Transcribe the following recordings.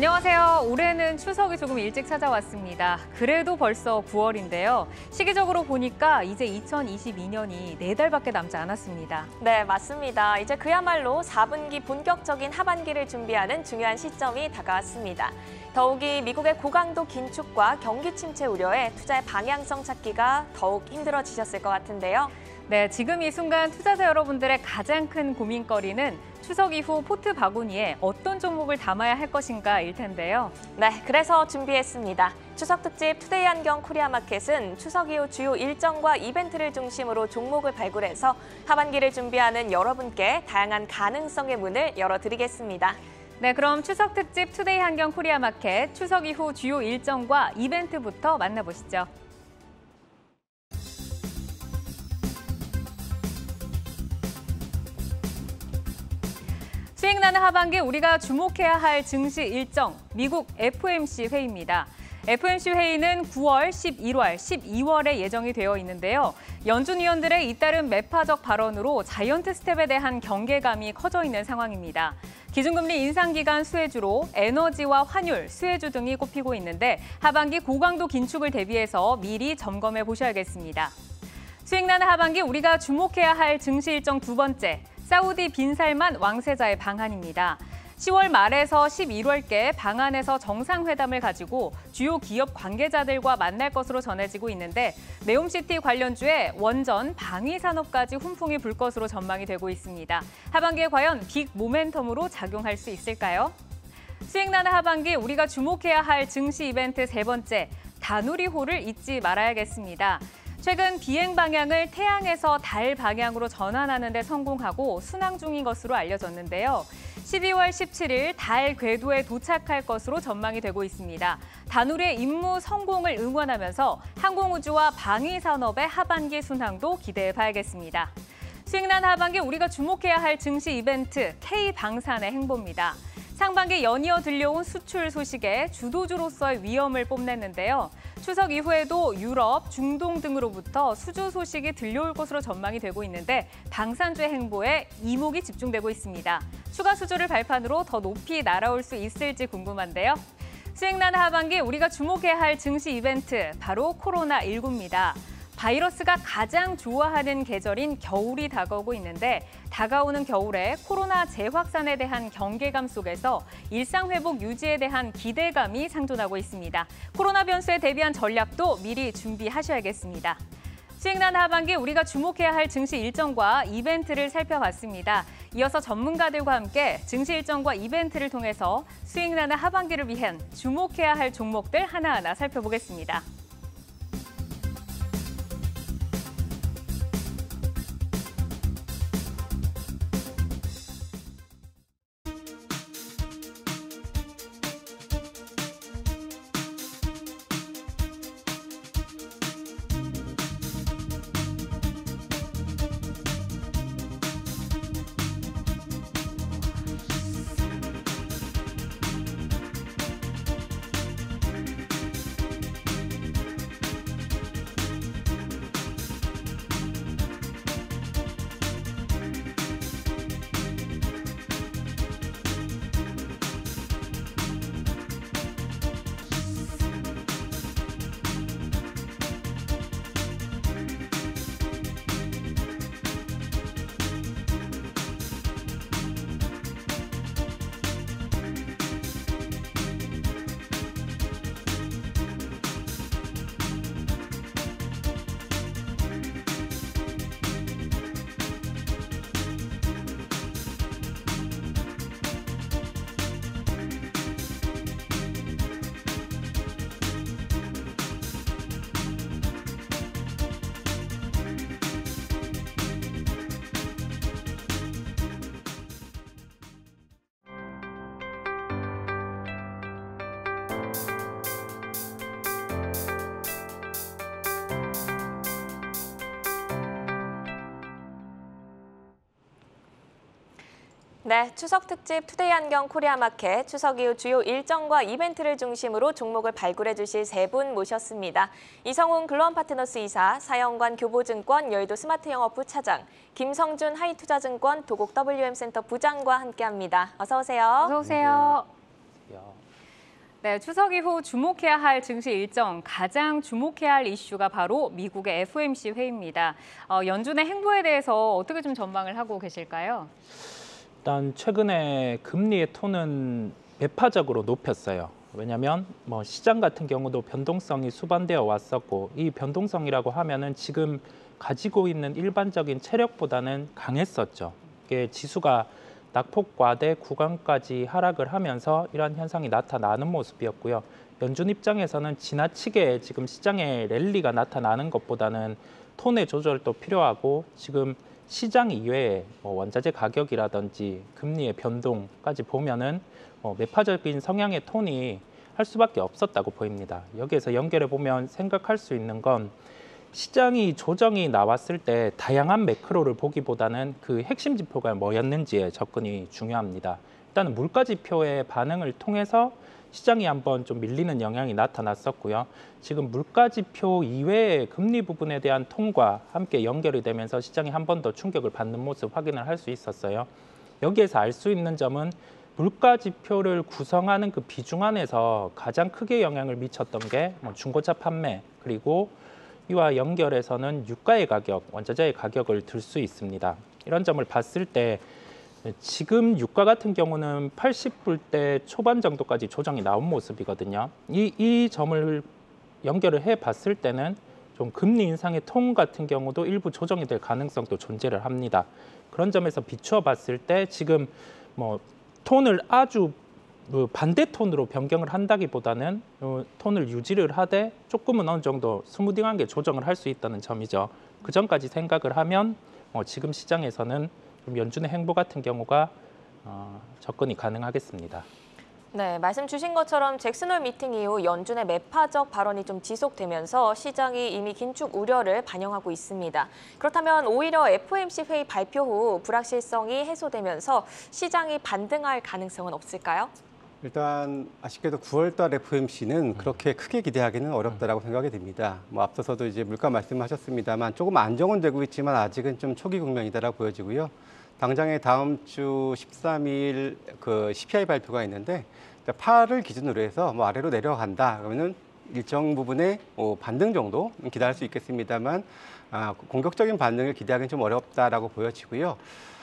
안녕하세요. 올해는 추석이 조금 일찍 찾아왔습니다. 그래도 벌써 9월인데요. 시기적으로 보니까 이제 2022년이 4달밖에 남지 않았습니다. 네, 맞습니다. 이제 그야말로 4분기 본격적인 하반기를 준비하는 중요한 시점이 다가왔습니다. 더욱이 미국의 고강도 긴축과 경기 침체 우려에 투자의 방향성 찾기가 더욱 힘들어지셨을 것 같은데요. 네, 지금 이 순간 투자자 여러분들의 가장 큰 고민거리는 추석 이후 포트 바구니에 어떤 종목을 담아야 할 것인가일 텐데요. 네, 그래서 준비했습니다. 추석 특집 투데이 안경 코리아마켓은 추석 이후 주요 일정과 이벤트를 중심으로 종목을 발굴해서 하반기를 준비하는 여러분께 다양한 가능성의 문을 열어드리겠습니다. 네, 그럼 추석 특집 투데이 안경 코리아마켓 추석 이후 주요 일정과 이벤트부터 만나보시죠. 수익나는 하반기 우리가 주목해야 할 증시 일정, 미국 FOMC 회의입니다. FOMC 회의는 9월, 11월, 12월에 예정이 되어 있는데요. 연준 위원들의 잇따른 매파적 발언으로 자이언트 스텝에 대한 경계감이 커져 있는 상황입니다. 기준금리 인상 기간 수혜주로 에너지와 환율, 수혜주 등이 꼽히고 있는데 하반기 고강도 긴축을 대비해서 미리 점검해 보셔야겠습니다. 수익나는 하반기 우리가 주목해야 할 증시 일정 두 번째, 사우디 빈살만 왕세자의 방한입니다. 10월 말에서 11월께 방한에서 정상회담을 가지고 주요 기업 관계자들과 만날 것으로 전해지고 있는데 네옴시티 관련주에 원전, 방위산업까지 훈풍이 불 것으로 전망이 되고 있습니다. 하반기에 과연 빅 모멘텀으로 작용할 수 있을까요? 수익나는 하반기 우리가 주목해야 할 증시 이벤트 세 번째, 다누리호를 잊지 말아야겠습니다. 최근 비행 방향을 태양에서 달 방향으로 전환하는 데 성공하고 순항 중인 것으로 알려졌는데요. 12월 17일 달 궤도에 도착할 것으로 전망이 되고 있습니다. 다누리의 임무 성공을 응원하면서 항공우주와 방위산업의 하반기 순항도 기대해 봐야겠습니다. 수익난 하반기 우리가 주목해야 할 증시 이벤트 K방산의 행보입니다. 상반기 연이어 들려온 수출 소식에 주도주로서의 위험을 뽐냈는데요. 추석 이후에도 유럽, 중동 등으로부터 수주 소식이 들려올 것으로 전망이 되고 있는데 방산주의 행보에 이목이 집중되고 있습니다. 추가 수주를 발판으로 더 높이 날아올 수 있을지 궁금한데요. 수익난 하반기 우리가 주목해야 할 증시 이벤트, 바로 코로나19입니다. 바이러스가 가장 좋아하는 계절인 겨울이 다가오고 있는데 다가오는 겨울에 코로나 재확산에 대한 경계감 속에서 일상회복 유지에 대한 기대감이 상존하고 있습니다. 코로나 변수에 대비한 전략도 미리 준비하셔야겠습니다. 수익난 하반기 우리가 주목해야 할 증시 일정과 이벤트를 살펴봤습니다. 이어서 전문가들과 함께 증시 일정과 이벤트를 통해서 수익나는 하반기를 위한 주목해야 할 종목들 하나하나 살펴보겠습니다. 네, 추석 특집 투데이 안경 코리아마켓 추석 이후 주요 일정과 이벤트를 중심으로 종목을 발굴해 주실 세 분 모셨습니다. 이성훈 글로원 파트너스 이사, 사영관 교보증권 여의도 스마트 영업 부차장, 김성준 하이투자증권 도곡 WM센터 부장과 함께합니다. 어서 오세요. 어서 오세요. 네, 추석 이후 주목해야 할 증시 일정, 가장 주목해야 할 이슈가 바로 미국의 FOMC 회의입니다. 연준의 행보에 대해서 어떻게 좀 전망을 하고 계실까요? 일단 최근에 금리의 톤은 매파적으로 높였어요. 왜냐하면 시장 같은 경우도 변동성이 수반되어 왔었고, 이 변동성이라고 하면은 지금 가지고 있는 일반적인 체력보다는 강했었죠. 이게 지수가 낙폭 과대 구간까지 하락을 하면서 이러한 현상이 나타나는 모습이었고요. 연준 입장에서는 지나치게 지금 시장에 랠리가 나타나는 것보다는 톤의 조절도 필요하고, 지금 시장 이외에 원자재 가격이라든지 금리의 변동까지 보면은 매파적인 성향의 톤이 할 수밖에 없었다고 보입니다. 여기에서 연결해 보면 생각할 수 있는 건, 시장이 조정이 나왔을 때 다양한 매크로를 보기보다는 그 핵심 지표가 뭐였는지에 접근이 중요합니다. 일단은 물가 지표의 반응을 통해서 시장이 한번 좀 밀리는 영향이 나타났었고요. 지금 물가 지표 이외의 금리 부분에 대한 톤과 함께 연결이 되면서 시장이 한 번 더 충격을 받는 모습 확인을 할 수 있었어요. 여기에서 알 수 있는 점은, 물가 지표를 구성하는 그 비중 안에서 가장 크게 영향을 미쳤던 게 중고차 판매, 그리고 이와 연결해서는 유가의 가격, 원자재의 가격을 들 수 있습니다. 이런 점을 봤을 때 지금 유가 같은 경우는 80불대 초반 정도까지 조정이 나온 모습이거든요. 이 점을 연결을 해 봤을 때는 좀 금리 인상의 톤 같은 경우도 일부 조정이 될 가능성도 존재를 합니다. 그런 점에서 비추어 봤을 때 지금 톤을 아주 반대 톤으로 변경을 한다기보다는 톤을 유지를 하되 조금은 어느 정도 스무딩하게 조정을 할 수 있다는 점이죠. 그 점까지 생각을 하면 지금 시장에서는 좀 연준의 행보 같은 경우가 접근이 가능하겠습니다. 네, 말씀 주신 것처럼 잭슨홀 미팅 이후 연준의 매파적 발언이 좀 지속되면서 시장이 이미 긴축 우려를 반영하고 있습니다. 그렇다면 오히려 FOMC 회의 발표 후 불확실성이 해소되면서 시장이 반등할 가능성은 없을까요? 일단 아쉽게도 9월달 FOMC는 그렇게 크게 기대하기는 어렵다라고 생각이 됩니다. 앞서서도 이제 물가 말씀하셨습니다만 조금 안정은 되고 있지만 아직은 좀 초기 국면이다라고 보여지고요. 당장에 다음 주 13일 그 CPI 발표가 있는데 8을 기준으로 해서 아래로 내려간다 그러면은 일정 부분의 반등 정도 기대할 수 있겠습니다만 공격적인 반등을 기대하기는 좀 어렵다라고 보여지고요.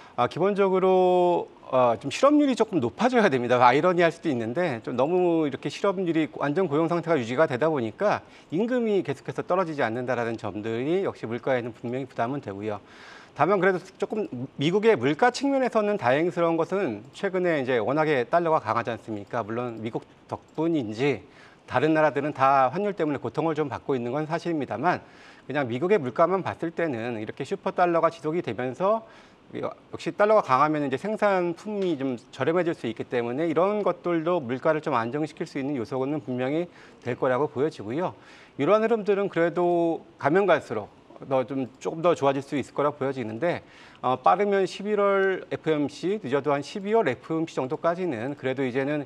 기본적으로 좀 실업률이 조금 높아져야 됩니다. 아이러니할 수도 있는데 좀 너무 이렇게 실업률이 완전 고용 상태가 유지가 되다 보니까 임금이 계속해서 떨어지지 않는다라는 점들이 역시 물가에는 분명히 부담은 되고요. 다만 그래도 조금 미국의 물가 측면에서는 다행스러운 것은 최근에 이제 워낙에 달러가 강하지 않습니까? 물론 미국 덕분인지 다른 나라들은 다 환율 때문에 고통을 좀 받고 있는 건 사실입니다만, 그냥 미국의 물가만 봤을 때는 이렇게 슈퍼 달러가 지속이 되면서 역시 달러가 강하면 이제 생산품이 좀 저렴해질 수 있기 때문에 이런 것들도 물가를 좀 안정시킬 수 있는 요소는 분명히 될 거라고 보여지고요. 이러한 흐름들은 그래도 가면 갈수록 조금 더 좋아질 수 있을 거라 보여지는데, 빠르면 11월 FOMC, 늦어도 한 12월 FOMC 정도까지는 그래도 이제는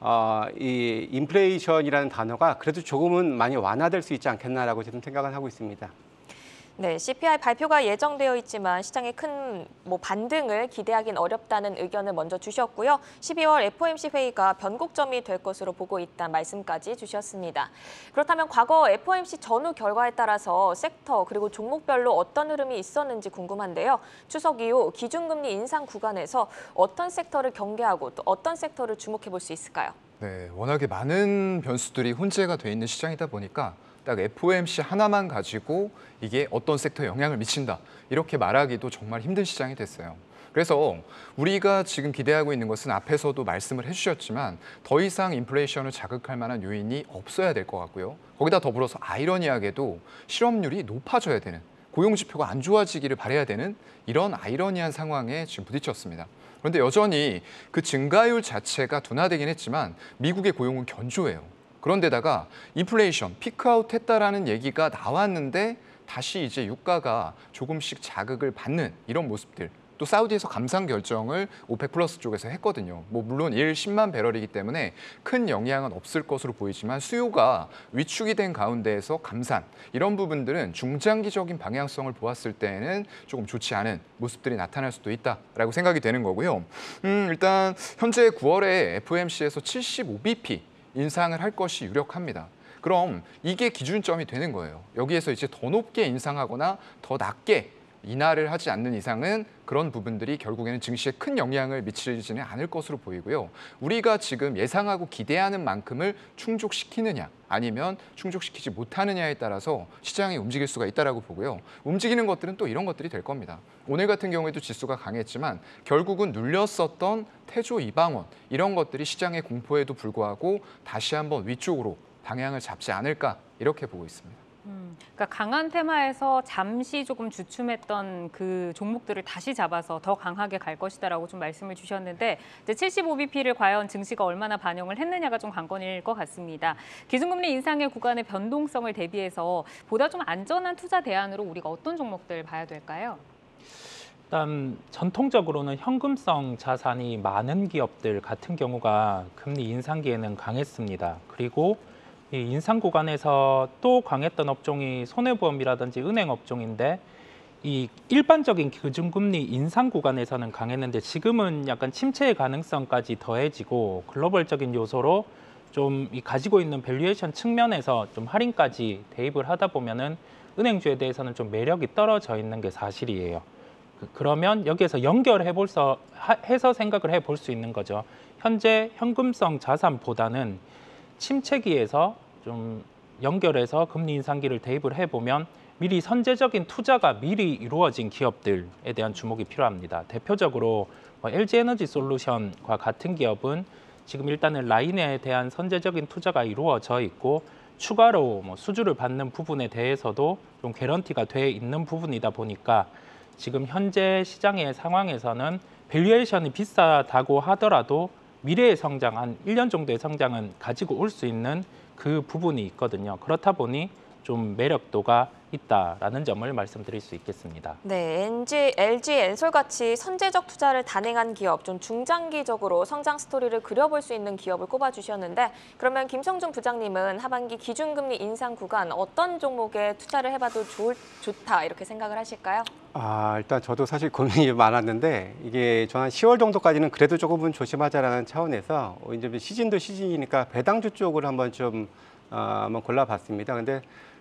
이 인플레이션이라는 단어가 그래도 조금은 많이 완화될 수 있지 않겠나라고 지금 생각을 하고 있습니다. 네, CPI 발표가 예정되어 있지만 시장의 큰 반등을 기대하긴 어렵다는 의견을 먼저 주셨고요. 12월 FOMC 회의가 변곡점이 될 것으로 보고 있다는 말씀까지 주셨습니다. 그렇다면 과거 FOMC 전후 결과에 따라서 섹터 그리고 종목별로 어떤 흐름이 있었는지 궁금한데요. 추석 이후 기준금리 인상 구간에서 어떤 섹터를 경계하고 또 어떤 섹터를 주목해 볼 수 있을까요? 네, 워낙에 많은 변수들이 혼재가 돼 있는 시장이다 보니까 딱 FOMC 하나만 가지고 이게 어떤 섹터에 영향을 미친다, 이렇게 말하기도 정말 힘든 시장이 됐어요. 그래서 우리가 지금 기대하고 있는 것은 앞에서도 말씀을 해주셨지만 더 이상 인플레이션을 자극할 만한 요인이 없어야 될 것 같고요. 거기다 더불어서 아이러니하게도 실업률이 높아져야 되는, 고용지표가 안 좋아지기를 바라야 되는 이런 아이러니한 상황에 지금 부딪혔습니다. 그런데 여전히 그 증가율 자체가 둔화되긴 했지만 미국의 고용은 견조해요. 그런데다가 인플레이션 피크아웃 했다라는 얘기가 나왔는데 다시 이제 유가가 조금씩 자극을 받는 이런 모습들, 또 사우디에서 감산 결정을 오펙 플러스 쪽에서 했거든요. 물론 10만 배럴이기 때문에 큰 영향은 없을 것으로 보이지만 수요가 위축이 된 가운데에서 감산, 이런 부분들은 중장기적인 방향성을 보았을 때는 조금 좋지 않은 모습들이 나타날 수도 있다라고 생각이 되는 거고요. 일단 현재 9월에 FOMC에서 75bp 인상을 할 것이 유력합니다. 그럼 이게 기준점이 되는 거예요. 여기에서 이제 더 높게 인상하거나 더 낮게 인하를 하지 않는 이상은 그런 부분들이 결국에는 증시에 큰 영향을 미치지는 않을 것으로 보이고요. 우리가 지금 예상하고 기대하는 만큼을 충족시키느냐 아니면 충족시키지 못하느냐에 따라서 시장이 움직일 수가 있다고 보고요. 움직이는 것들은 또 이런 것들이 될 겁니다. 오늘 같은 경우에도 지수가 강했지만 결국은 눌렸었던 태조 이방원 이런 것들이 시장의 공포에도 불구하고 다시 한번 위쪽으로 방향을 잡지 않을까 이렇게 보고 있습니다. 그러니까 강한 테마에서 잠시 조금 주춤했던 그 종목들을 다시 잡아서 더 강하게 갈 것이다라고 좀 말씀을 주셨는데 이제 75bp를 과연 증시가 얼마나 반영을 했느냐가 좀 관건일 것 같습니다. 기준금리 인상의 구간의 변동성을 대비해서 보다 좀 안전한 투자 대안으로 우리가 어떤 종목들 봐야 될까요? 일단 전통적으로는 현금성 자산이 많은 기업들 같은 경우가 금리 인상기에는 강했습니다. 그리고 이 인상 구간에서 또 강했던 업종이 손해보험이라든지 은행 업종인데 이 일반적인 기준금리 인상 구간에서는 강했는데 지금은 약간 침체의 가능성까지 더해지고 글로벌적인 요소로 좀 이 가지고 있는 밸류에이션 측면에서 좀 할인까지 대입을 하다 보면은 은행주에 대해서는 좀 매력이 떨어져 있는 게 사실이에요. 그러면 여기에서 해서 생각을 해볼 수 있는 거죠. 현재 현금성 자산보다는 침체기에서 좀 연결해서 금리 인상기를 대입을 해보면 미리 선제적인 투자가 미리 이루어진 기업들에 대한 주목이 필요합니다. 대표적으로 LG에너지솔루션과 같은 기업은 지금 일단은 라인에 대한 선제적인 투자가 이루어져 있고 추가로 수주를 받는 부분에 대해서도 좀 개런티가 돼 있는 부분이다 보니까 지금 현재 시장의 상황에서는 밸류에이션이 비싸다고 하더라도 미래의 성장, 한 1년 정도의 성장은 가지고 올 수 있는 그 부분이 있거든요. 그렇다 보니 좀 매력도가 있다라는 점을 말씀드릴 수 있겠습니다. 네, LG 엔솔 같이 선제적 투자를 단행한 기업, 좀 중장기적으로 성장 스토리를 그려볼 수 있는 기업을 꼽아주셨는데 그러면 김성준 부장님은 하반기 기준금리 인상 구간 어떤 종목에 투자를 해봐도 좋다 이렇게 생각을 하실까요? 일단 저도 사실 고민이 많았는데 이게 저 한 10월 정도까지는 그래도 조금은 조심하자라는 차원에서 이제 시즌도 시즌이니까 배당주 쪽을 한번 한번 골라봤습니다. 근데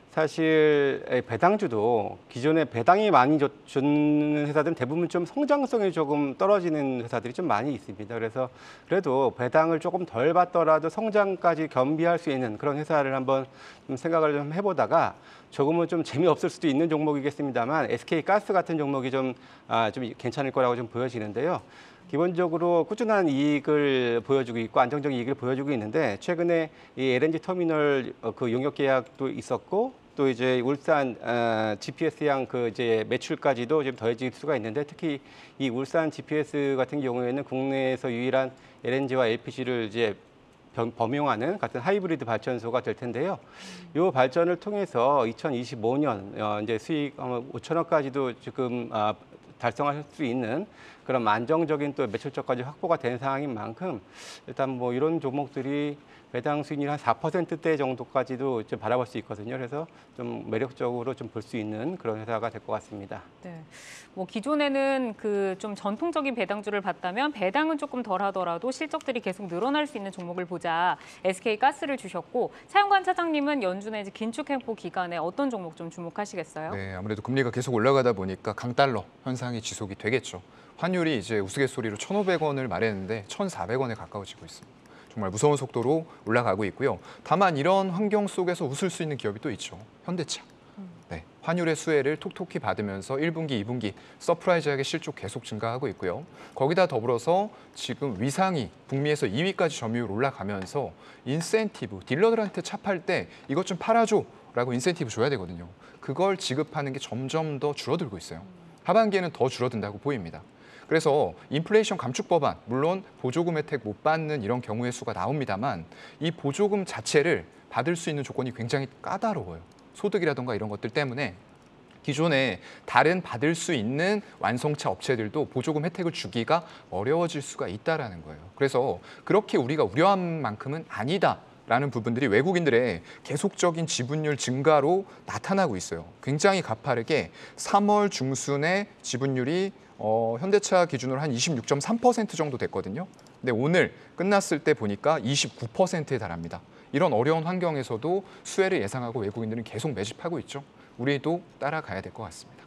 사실 배당주도 기존에 배당이 많이 주는 회사들은 대부분 좀 성장성이 조금 떨어지는 회사들이 좀 많이 있습니다. 그래서 그래도 배당을 조금 덜 받더라도 성장까지 겸비할 수 있는 그런 회사를 한번 좀 생각을 좀 해보다가 조금은 좀 재미없을 수도 있는 종목이겠습니다만 SK가스 같은 종목이 좀 괜찮을 거라고 좀 보여지는데요. 기본적으로 꾸준한 이익을 보여주고 있고 안정적인 이익을 보여주고 있는데 최근에 이 LNG 터미널 그 용역 계약도 있었고 또 이제 울산 GPS양 그 이제 매출까지도 좀 더해질 수가 있는데 특히 이 울산 GPS 같은 경우에는 국내에서 유일한 LNG와 LPG를 이제 범용하는 같은 하이브리드 발전소가 될 텐데요. 이 발전을 통해서 2025년 이제 수익 5천억까지도 지금 달성할 수 있는 그런 안정적인 또 매출처까지 확보가 된 상황인 만큼 일단 뭐 이런 종목들이 배당 수익률 한 4%대 정도까지도 좀 바라볼 수 있거든요. 그래서 좀 매력적으로 좀 볼 수 있는 그런 회사가 될 것 같습니다. 네. 뭐 기존에는 그 좀 전통적인 배당주를 봤다면 배당은 조금 덜하더라도 실적들이 계속 늘어날 수 있는 종목을 보자 SK가스를 주셨고 차영관 차장님은 연준의 이제 긴축 행보 기간에 어떤 종목 좀 주목하시겠어요? 네, 아무래도 금리가 계속 올라가다 보니까 강달러 현상이 지속이 되겠죠. 환율이 이제 우스갯소리로 1,500원을 말했는데 1,400원에 가까워지고 있습니다. 정말 무서운 속도로 올라가고 있고요. 다만 이런 환경 속에서 웃을 수 있는 기업이 또 있죠. 현대차. 네, 환율의 수혜를 톡톡히 받으면서 1분기, 2분기 서프라이즈하게 실적 계속 증가하고 있고요. 거기다 더불어서 지금 위상이 북미에서 2위까지 점유율 올라가면서 인센티브, 딜러들한테 차 팔 때 이것 좀 팔아줘라고 인센티브 줘야 되거든요. 그걸 지급하는 게 점점 더 줄어들고 있어요. 하반기에는 더 줄어든다고 보입니다. 그래서 인플레이션 감축 법안, 물론 보조금 혜택 못 받는 이런 경우의 수가 나옵니다만 이 보조금 자체를 받을 수 있는 조건이 굉장히 까다로워요. 소득이라든가 이런 것들 때문에 기존에 다른 받을 수 있는 완성차 업체들도 보조금 혜택을 주기가 어려워질 수가 있다는 거예요. 그래서 그렇게 우리가 우려한 만큼은 아니다. 라는 부분들이 외국인들의 계속적인 지분율 증가로 나타나고 있어요. 굉장히 가파르게 3월 중순에 지분율이 현대차 기준으로 한 26.3% 정도 됐거든요. 근데 오늘 끝났을 때 보니까 29%에 달합니다. 이런 어려운 환경에서도 수혜를 예상하고 외국인들은 계속 매집하고 있죠. 우리도 따라가야 될 것 같습니다.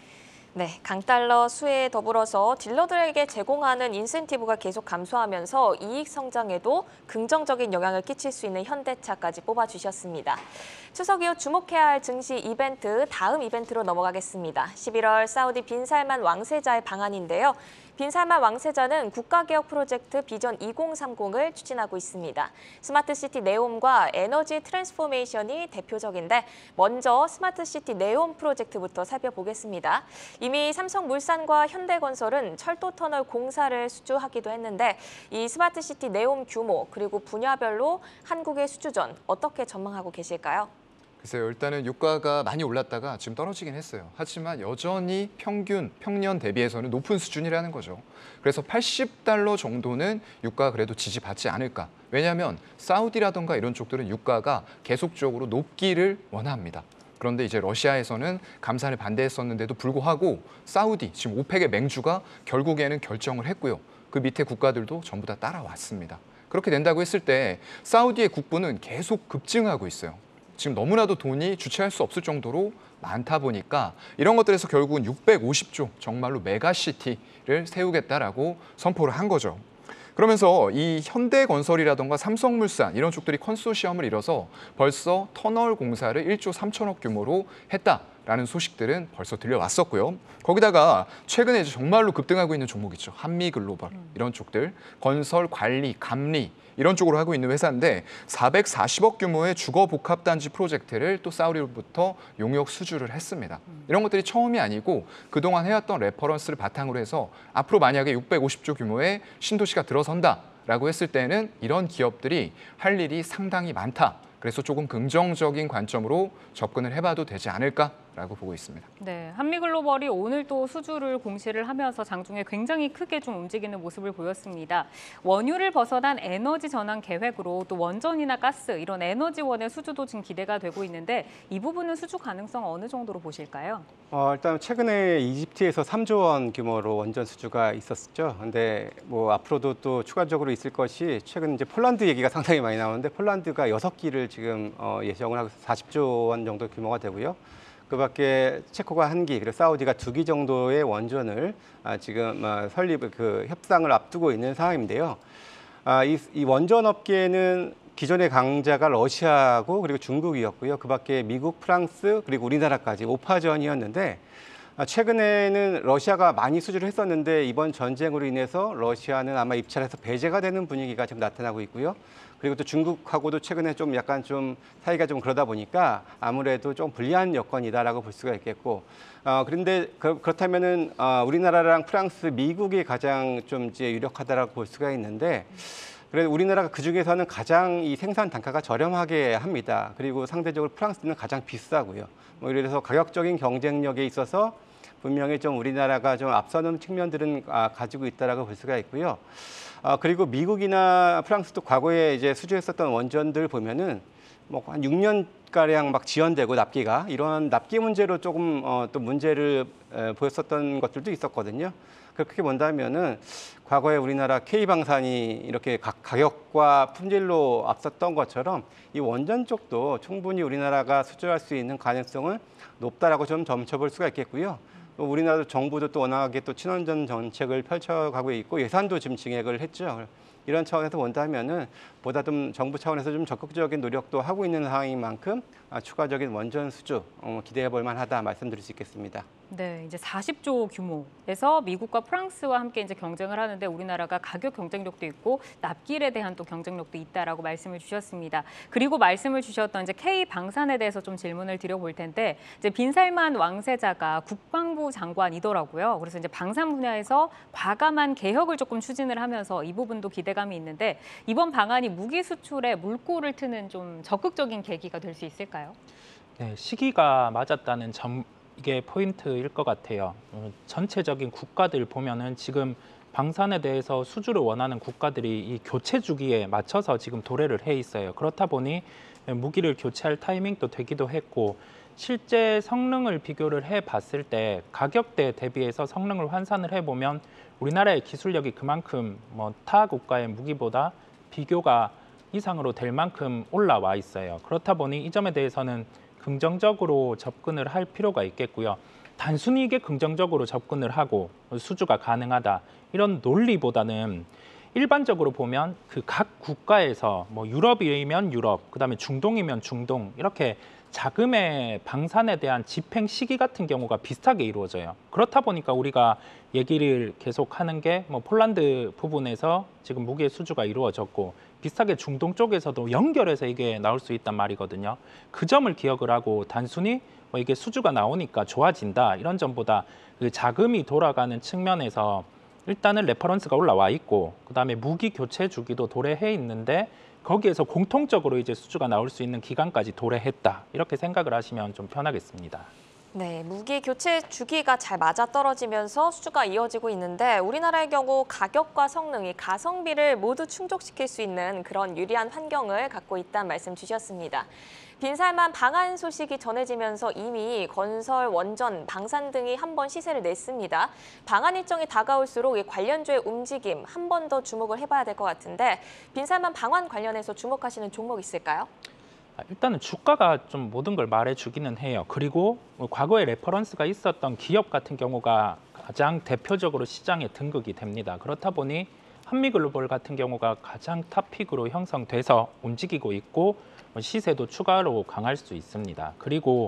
네, 강달러 수혜에 더불어서 딜러들에게 제공하는 인센티브가 계속 감소하면서 이익 성장에도 긍정적인 영향을 끼칠 수 있는 현대차까지 뽑아주셨습니다. 추석 이후 주목해야 할 증시 이벤트, 다음 이벤트로 넘어가겠습니다. 11월 사우디 빈살만 왕세자의 방한인데요. 빈살만 왕세자는 국가개혁 프로젝트 비전 2030을 추진하고 있습니다. 스마트시티 네옴과 에너지 트랜스포메이션이 대표적인데 먼저 스마트시티 네옴 프로젝트부터 살펴보겠습니다. 이미 삼성물산과 현대건설은 철도터널 공사를 수주하기도 했는데 이 스마트시티 네옴 규모 그리고 분야별로 한국의 수주전 어떻게 전망하고 계실까요? 글쎄요, 일단은 유가가 많이 올랐다가 지금 떨어지긴 했어요. 하지만 여전히 평년 대비해서는 높은 수준이라는 거죠. 그래서 80달러 정도는 유가가 그래도 지지받지 않을까. 왜냐하면 사우디라던가 이런 쪽들은 유가가 계속적으로 높기를 원합니다. 그런데 이제 러시아에서는 감산을 반대했었는데도 불구하고 사우디, 지금 오펙의 맹주가 결국에는 결정을 했고요. 그 밑에 국가들도 전부 다 따라왔습니다. 그렇게 된다고 했을 때 사우디의 국부는 계속 급증하고 있어요. 지금 너무나도 돈이 주체할 수 없을 정도로 많다 보니까 이런 것들에서 결국은 650조 정말로 메가시티를 세우겠다라고 선포를 한 거죠. 그러면서 이 현대건설이라던가 삼성물산 이런 쪽들이 컨소시엄을 이뤄서 벌써 터널 공사를 1조 3천억 규모로 했다라는 소식들은 벌써 들려왔었고요. 거기다가 최근에 이제 정말로 급등하고 있는 종목 있죠. 한미글로벌 이런 쪽들, 건설, 관리, 감리 이런 쪽으로 하고 있는 회사인데 440억 규모의 주거복합단지 프로젝트를 또 사우디로부터 용역 수주를 했습니다. 이런 것들이 처음이 아니고 그동안 해왔던 레퍼런스를 바탕으로 해서 앞으로 만약에 650조 규모의 신도시가 들어선다라고 했을 때는 이런 기업들이 할 일이 상당히 많다. 그래서 조금 긍정적인 관점으로 접근을 해봐도 되지 않을까라고 보고 있습니다. 네, 한미글로벌이 오늘 또 수주를 공시를 하면서 장중에 굉장히 크게 좀 움직이는 모습을 보였습니다. 원유를 벗어난 에너지 전환 계획으로 또 원전이나 가스 이런 에너지원의 수주도 지금 기대가 되고 있는데 이 부분은 수주 가능성 어느 정도로 보실까요? 일단 최근에 이집트에서 3조 원 규모로 원전 수주가 있었죠. 근데 뭐 앞으로도 또 추가적으로 있을 것이 최근 이제 폴란드 얘기가 상당히 많이 나오는데 폴란드가 6기를 지금 예정을 하고 40조 원 정도 규모가 되고요. 그밖에 체코가 1기, 그리고 사우디가 2기 정도의 원전을 지금 협상을 앞두고 있는 상황인데요. 이 원전 업계는 기존의 강자가 러시아고 그리고 중국이었고요. 그밖에 미국, 프랑스 그리고 우리나라까지 5파전이었는데 최근에는 러시아가 많이 수주를 했었는데 이번 전쟁으로 인해서 러시아는 아마 입찰해서 배제가 되는 분위기가 지금 나타나고 있고요. 그리고 또 중국하고도 최근에 좀 약간 좀 사이가 좀 그러다 보니까 아무래도 좀 불리한 여건이다라고 볼 수가 있겠고, 그런데 그렇다면은 우리나라랑 프랑스, 미국이 가장 좀 이제 유력하다라고 볼 수가 있는데. 그래서 우리나라가 그 중에서는 가장 이 생산 단가가 저렴하게 합니다. 그리고 상대적으로 프랑스는 가장 비싸고요. 뭐 이래서 가격적인 경쟁력에 있어서 분명히 좀 우리나라가 좀 앞서는 측면들은 가지고 있다라고 볼 수가 있고요. 그리고 미국이나 프랑스도 과거에 이제 수주했었던 원전들 보면은 뭐 한 6년 가량 막 지연되고 납기가 이런 납기 문제로 조금 또 문제를 보였었던 것들도 있었거든요. 그렇게 본다면은 과거에 우리나라 K방산이 이렇게 가격과 품질로 앞섰던 것처럼 이 원전 쪽도 충분히 우리나라가 수주할 수 있는 가능성은 높다라고 좀 점쳐볼 수가 있겠고요. 또 우리나라 정부도 또 워낙에 또 친원전 정책을 펼쳐가고 있고 예산도 지금 증액을 했죠. 이런 차원에서 본다면은 보다 좀 정부 차원에서 좀 적극적인 노력도 하고 있는 상황인 만큼 추가적인 원전 수주 기대해 볼 만하다 말씀드릴 수 있겠습니다. 네, 이제 40조 규모에서 미국과 프랑스와 함께 이제 경쟁을 하는데 우리나라가 가격 경쟁력도 있고 납기에 대한 또 경쟁력도 있다라고 말씀을 주셨습니다. 그리고 말씀을 주셨던 이제 K 방산에 대해서 좀 질문을 드려볼 텐데 이제 빈살만 왕세자가 국방부 장관이더라고요. 그래서 이제 방산 분야에서 과감한 개혁을 조금 추진을 하면서 이 부분도 기대감이 있는데 이번 방안이 무기 수출에 물꼬를 트는 좀 적극적인 계기가 될 수 있을까요? 네, 시기가 맞았다는 점 이게 포인트일 것 같아요. 전체적인 국가들 보면은 지금 방산에 대해서 수주를 원하는 국가들이 이 교체 주기에 맞춰서 지금 도래를 해 있어요. 그렇다 보니 무기를 교체할 타이밍도 되기도 했고 실제 성능을 비교를 해봤을 때 가격대 대비해서 성능을 환산을 해보면 우리나라의 기술력이 그만큼 타 국가의 무기보다 비교가 이상으로 될 만큼 올라와 있어요. 그렇다 보니 이 점에 대해서는 긍정적으로 접근을 할 필요가 있겠고요. 단순히 이게 긍정적으로 접근을 하고 수주가 가능하다 이런 논리보다는 일반적으로 보면 그 각 국가에서 유럽이면 유럽, 그다음에 중동이면 중동 이렇게 자금의 방산에 대한 집행 시기 같은 경우가 비슷하게 이루어져요. 그렇다 보니까 우리가 얘기를 계속하는 게 폴란드 부분에서 지금 무기의 수주가 이루어졌고 비슷하게 중동 쪽에서도 연결해서 이게 나올 수 있단 말이거든요. 그 점을 기억을 하고 단순히 이게 수주가 나오니까 좋아진다 이런 점보다 그 자금이 돌아가는 측면에서 일단은 레퍼런스가 올라와 있고 그다음에 무기 교체 주기도 도래해 있는데 거기에서 공통적으로 이제 수주가 나올 수 있는 기간까지 도래했다 이렇게 생각을 하시면 좀 편하겠습니다. 네, 무기 교체 주기가 잘 맞아떨어지면서 수주가 이어지고 있는데 우리나라의 경우 가격과 성능이 가성비를 모두 충족시킬 수 있는 그런 유리한 환경을 갖고 있다는 말씀 주셨습니다. 빈살만 방한 소식이 전해지면서 이미 건설, 원전, 방산 등이 한 번 시세를 냈습니다. 방한 일정이 다가올수록 이 관련주의 움직임 한 번 더 주목을 해봐야 될 것 같은데 빈살만 방한 관련해서 주목하시는 종목 있을까요? 일단은 주가가 좀 모든 걸 말해주기는 해요. 그리고 과거에 레퍼런스가 있었던 기업 같은 경우가 가장 대표적으로 시장에 등극이 됩니다. 그렇다 보니 한미글로벌 같은 경우가 가장 탑픽으로 형성돼서 움직이고 있고 시세도 추가로 강할 수 있습니다. 그리고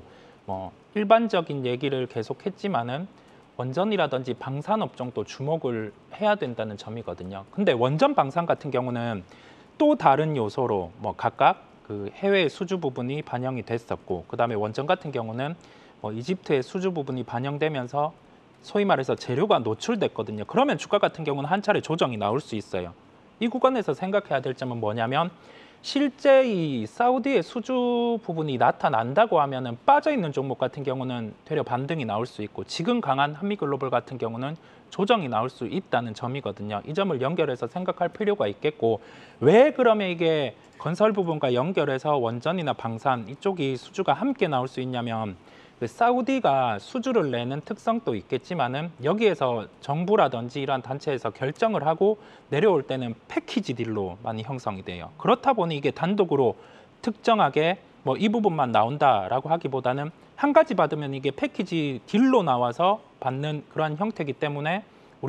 일반적인 얘기를 계속했지만은 원전이라든지 방산업종도 주목을 해야 된다는 점이거든요. 근데 원전 방산 같은 경우는 또 다른 요소로 각각 그 해외 수주 부분이 반영이 됐었고 그다음에 원전 같은 경우는 이집트의 수주 부분이 반영되면서 소위 말해서 재료가 노출됐거든요. 그러면 주가 같은 경우는 한 차례 조정이 나올 수 있어요. 이 구간에서 생각해야 될 점은 뭐냐면 실제 이 사우디의 수주 부분이 나타난다고 하면은 빠져있는 종목 같은 경우는 되려 반등이 나올 수 있고 지금 강한 한미글로벌 같은 경우는 조정이 나올 수 있다는 점이거든요. 이 점을 연결해서 생각할 필요가 있겠고 왜 그러면 이게 건설 부분과 연결해서 원전이나 방산 이쪽이 수주가 함께 나올 수 있냐면 사우디가 수주를 내는 특성도 있겠지만은 여기에서 정부라든지 이러한 단체에서 결정을 하고 내려올 때는 패키지 딜로 많이 형성이 돼요. 그렇다 보니 이게 단독으로 특정하게 이 부분만 나온다라고 하기보다는 한 가지 받으면 이게 패키지 딜로 나와서 받는 그러한 형태이기 때문에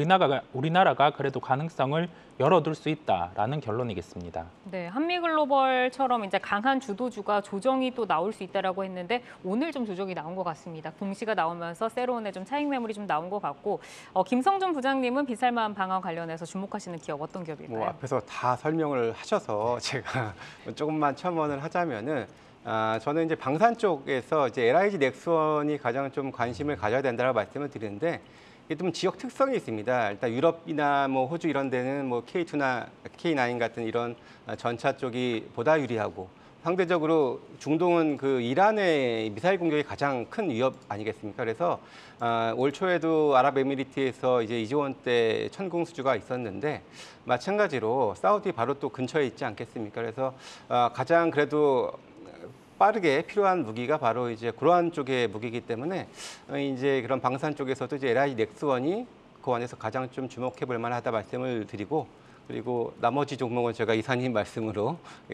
우리나라가 그래도 가능성을 열어둘 수 있다라는 결론이겠습니다. 네, 한미글로벌처럼 이제 강한 주도주가 조정이 또 나올 수 있다라고 했는데 오늘 좀 조정이 나온 것 같습니다. 공시가 나오면서 세로온의 좀 차익 매물이 좀 나온 것 같고 김성준 부장님은 빈살만 방한 관련해서 주목하시는 기업 어떤 기업일까요? 앞에서 다 설명을 하셔서 제가 조금만 첨언을 하자면은 저는 이제 방산 쪽에서 이제 LIG 넥스원이 가장 좀 관심을 가져야 된다고 말씀을 드리는데 이게 좀 지역 특성이 있습니다. 일단 유럽이나 호주 이런 데는 K2나 K9 같은 이런 전차 쪽이 보다 유리하고 상대적으로 중동은 그 이란의 미사일 공격이 가장 큰 위협 아니겠습니까? 그래서 올 초에도 아랍에미리트에서 이제 이지원 때 천공 수주가 있었는데 마찬가지로 사우디 바로 또 근처에 있지 않겠습니까? 그래서 가장 그래도 빠르게 필요한 무기가 바로 이제 그러한 쪽의 무기이기 때문에 이제 그런 방산 쪽에서도 이제 LIG 넥스원이 그 안에서 가장 좀 주목해 볼 만하다 말씀을 드리고 그리고 나머지 종목은 제가 이사님 말씀으로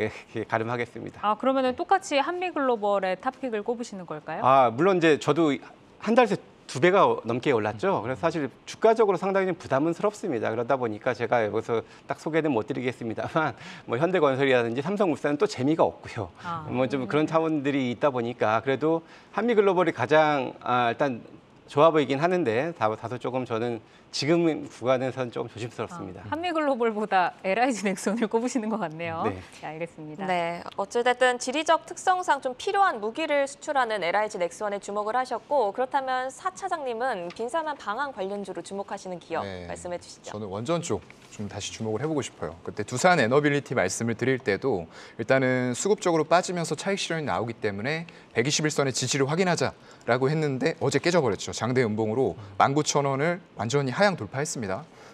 가름하겠습니다. 그러면은 똑같이 한미글로벌의 탑픽을 꼽으시는 걸까요? 물론 이제 저도 한 달 새 2배가 넘게 올랐죠. 그래서 사실 주가적으로 상당히 좀 부담스럽습니다. 그러다 보니까 제가 여기서 딱 소개는 못 드리겠습니다만 현대건설이라든지 삼성물산은 또 재미가 없고요. 좀 그런 차원들이 있다 보니까 그래도 한미글로벌이 가장 일단 좋아 보이긴 하는데 다소 조금 저는 지금 구간에서는 조금 조심스럽습니다. 한미글로벌보다 LIG 넥슨을 꼽으시는 것 같네요. 네. 네, 알겠습니다. 네, 어찌됐든 지리적 특성상 좀 필요한 무기를 수출하는 LIG 넥스원에 주목을 하셨고 그렇다면 사 차장님은 빈살만 방한 관련주로 주목하시는 기업 말씀해 주시죠. 저는 원전 쪽 좀 다시 주목을 해보고 싶어요. 그때 두산 에너빌리티 말씀을 드릴 때도 일단은 수급적으로 빠지면서 차익 실현이 나오기 때문에 121선의 지지를 확인하자라고 했는데 어제 깨져버렸죠. 장대 연봉으로 19,000원을 완전히 하향 돌파했습니다.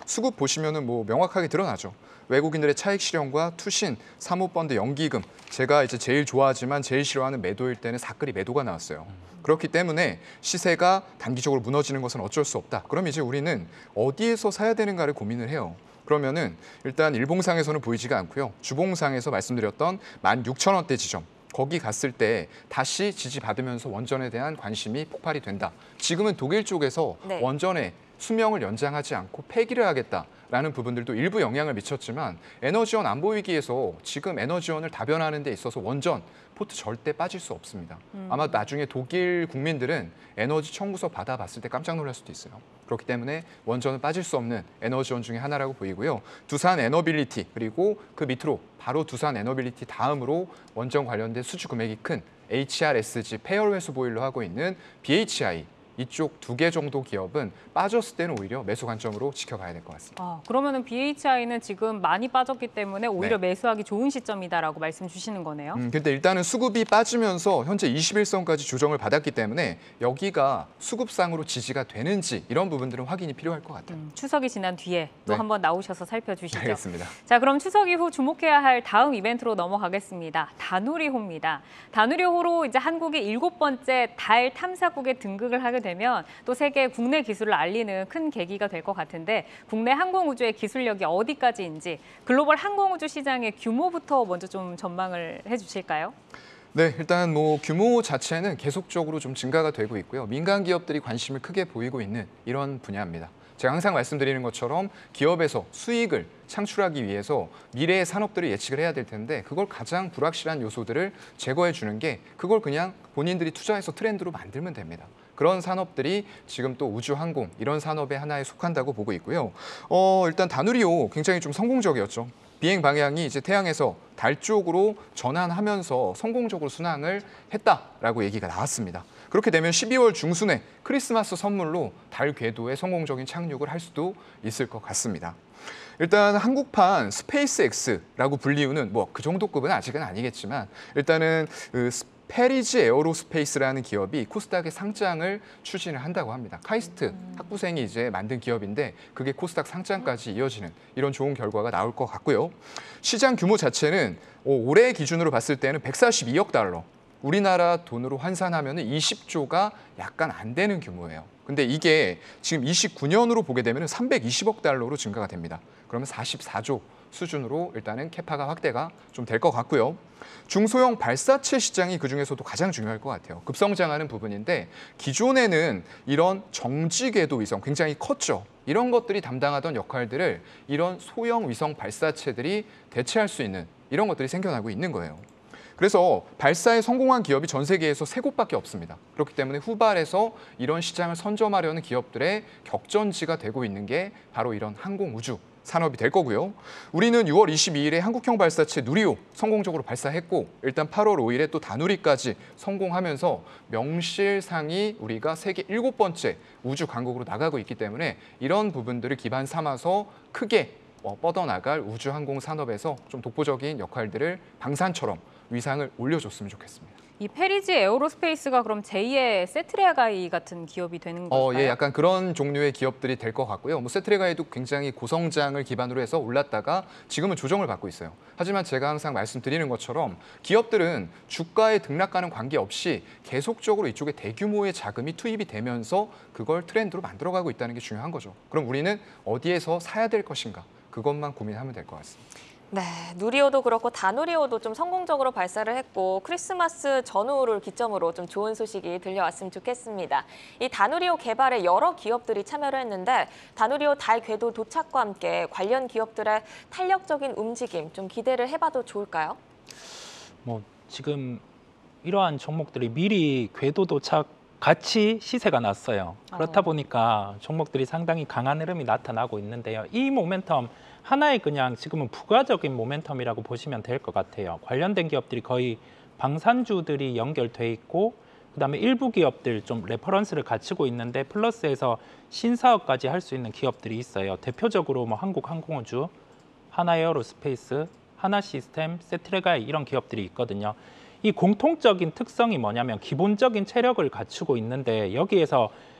수급 보시면은 뭐 명확하게 드러나죠. 외국인들의 차익 실현과 투신, 사모펀드 연기금, 제가 이제 제일 좋아하지만 제일 싫어하는 매도일 때는 사끌이 매도가 나왔어요. 그렇기 때문에 시세가 단기적으로 무너지는 것은 어쩔 수 없다. 그럼 이제 우리는 어디에서 사야 되는가를 고민을 해요. 그러면은 일단 일봉상에서는 보이지가 않고요. 주봉상에서 말씀드렸던 16,000원대 지점. 거기 갔을 때 다시 지지받으면서 원전에 대한 관심이 폭발이 된다. 지금은 독일 쪽에서 네. 원전의 수명을 연장하지 않고 폐기를 하겠다라는 부분들도 일부 영향을 미쳤지만 에너지원 안보 위기에서 지금 에너지원을 다변하는 데 있어서 원전 포트 절대 빠질 수 없습니다. 아마 나중에 독일 국민들은 에너지 청구서 받아봤을 때 깜짝 놀랄 수도 있어요. 그렇기 때문에 원전은 빠질 수 없는 에너지원 중에 하나라고 보이고요. 두산 에너빌리티 그리고 그 밑으로 바로 두산 에너빌리티 다음으로 원전 관련된 수주 금액이 큰 HRSG 폐열 회수 보일러 하고 있는 BHI 이쪽 2개 정도 기업은 빠졌을 때는 오히려 매수 관점으로 지켜봐야 될 것 같습니다. 그러면은 BHI는 지금 많이 빠졌기 때문에 오히려 네. 매수하기 좋은 시점이다라고 말씀 주시는 거네요. 근데 일단은 수급이 빠지면서 현재 21선까지 조정을 받았기 때문에 여기가 수급상으로 지지가 되는지 이런 부분들은 확인이 필요할 것 같아요. 추석이 지난 뒤에 또 네. 한번 나오셔서 살펴주시죠. 알겠습니다. 자, 그럼 추석 이후 주목해야 할 다음 이벤트로 넘어가겠습니다. 다누리호입니다. 다누리호로 이제 한국이 7번째 달 탐사국에 등극을 하게 되면 또 세계 국내 기술을 알리는 큰 계기가 될 것 같은데 국내 항공우주의 기술력이 어디까지인지 글로벌 항공우주 시장의 규모부터 먼저 좀 전망을 해주실까요? 네, 일단 뭐 규모 자체는 계속적으로 좀 증가가 되고 있고요. 민간 기업들이 관심을 크게 보이고 있는 이런 분야입니다. 제가 항상 말씀드리는 것처럼 기업에서 수익을 창출하기 위해서 미래의 산업들을 예측을 해야 될 텐데 그걸 가장 불확실한 요소들을 제거해 주는 게 그걸 그냥 본인들이 투자해서 트렌드로 만들면 됩니다. 그런 산업들이 지금 또 우주항공 이런 산업의 하나에 속한다고 보고 있고요. 일단 다누리호 굉장히 좀 성공적이었죠. 비행 방향이 이제 태양에서 달 쪽으로 전환하면서 성공적으로 순항을 했다라고 얘기가 나왔습니다. 그렇게 되면 12월 중순에 크리스마스 선물로 달 궤도에 성공적인 착륙을 할 수도 있을 것 같습니다. 일단 한국판 스페이스X라고 불리우는 뭐 그 정도 급은 아직은 아니겠지만 일단은 페리즈 에어로스페이스라는 기업이 코스닥의 상장을 추진을 한다고 합니다. 카이스트 학부생이 이제 만든 기업인데 그게 코스닥 상장까지 이어지는 이런 좋은 결과가 나올 것 같고요. 시장 규모 자체는 올해 기준으로 봤을 때는 142억 달러. 우리나라 돈으로 환산하면 20조가 약간 안 되는 규모예요. 근데 이게 지금 29년으로 보게 되면 320억 달러로 증가가 됩니다. 그러면 44조 수준으로 일단은 캐파가 확대가 좀 될 것 같고요. 중소형 발사체 시장이 그중에서도 가장 중요할 것 같아요. 급성장하는 부분인데 기존에는 이런 정지 궤도 위성 굉장히 컸죠. 이런 것들이 담당하던 역할들을 이런 소형 위성 발사체들이 대체할 수 있는 이런 것들이 생겨나고 있는 거예요. 그래서 발사에 성공한 기업이 전 세계에서 3곳밖에 없습니다. 그렇기 때문에 후발에서 이런 시장을 선점하려는 기업들의 격전지가 되고 있는 게 바로 이런 항공우주 산업이 될 거고요. 우리는 6월 22일에 한국형 발사체 누리호 성공적으로 발사했고 일단 8월 5일에 또 다누리까지 성공하면서 명실상히 우리가 세계 7번째 우주 강국으로 나가고 있기 때문에 이런 부분들을 기반 삼아서 크게 뻗어나갈 우주항공 산업에서 좀 독보적인 역할들을 방산처럼 위상을 올려줬으면 좋겠습니다. 이 페리즈 에어로스페이스가 그럼 제2의 세트레아가이 같은 기업이 되는 걸까요? 예, 약간 그런 종류의 기업들이 될 것 같고요. 뭐 세트레가이도 굉장히 고성장을 기반으로 해서 올랐다가 지금은 조정을 받고 있어요. 하지만 제가 항상 말씀드리는 것처럼 기업들은 주가의 등락과는 관계없이 계속적으로 이쪽에 대규모의 자금이 투입이 되면서 그걸 트렌드로 만들어가고 있다는 게 중요한 거죠. 그럼 우리는 어디에서 사야 될 것인가? 그것만 고민하면 될 것 같습니다. 네, 누리호도 그렇고 다누리호도 좀 성공적으로 발사를 했고 크리스마스 전후를 기점으로 좀 좋은 소식이 들려왔으면 좋겠습니다. 이 다누리호 개발에 여러 기업들이 참여를 했는데 다누리호 달 궤도 도착과 함께 관련 기업들의 탄력적인 움직임 좀 기대를 해봐도 좋을까요? 뭐 지금 이러한 종목들이 미리 궤도 도착 같이 시세가 났어요. 그렇다 보니까 종목들이 상당히 강한 흐름이 나타나고 있는데요. 이 모멘텀 하나의 그냥 지금은 부가적인 모멘텀이라고 보시면 될 것 같아요. 관련된 기업들이 거의 방산주들이 연결돼 있고 그다음에 일부 기업들 좀 레퍼런스를 갖추고 있는데 플러스에서 신사업까지 할 수 있는 기업들이 있어요. 대표적으로 뭐 한국항공우주, 하나에어로스페이스, 하나시스템, 세트레가이 이런 기업들이 있거든요. 이 공통적인 특성이 뭐냐면 기본적인 체력을 갖추고 있는데 여기에서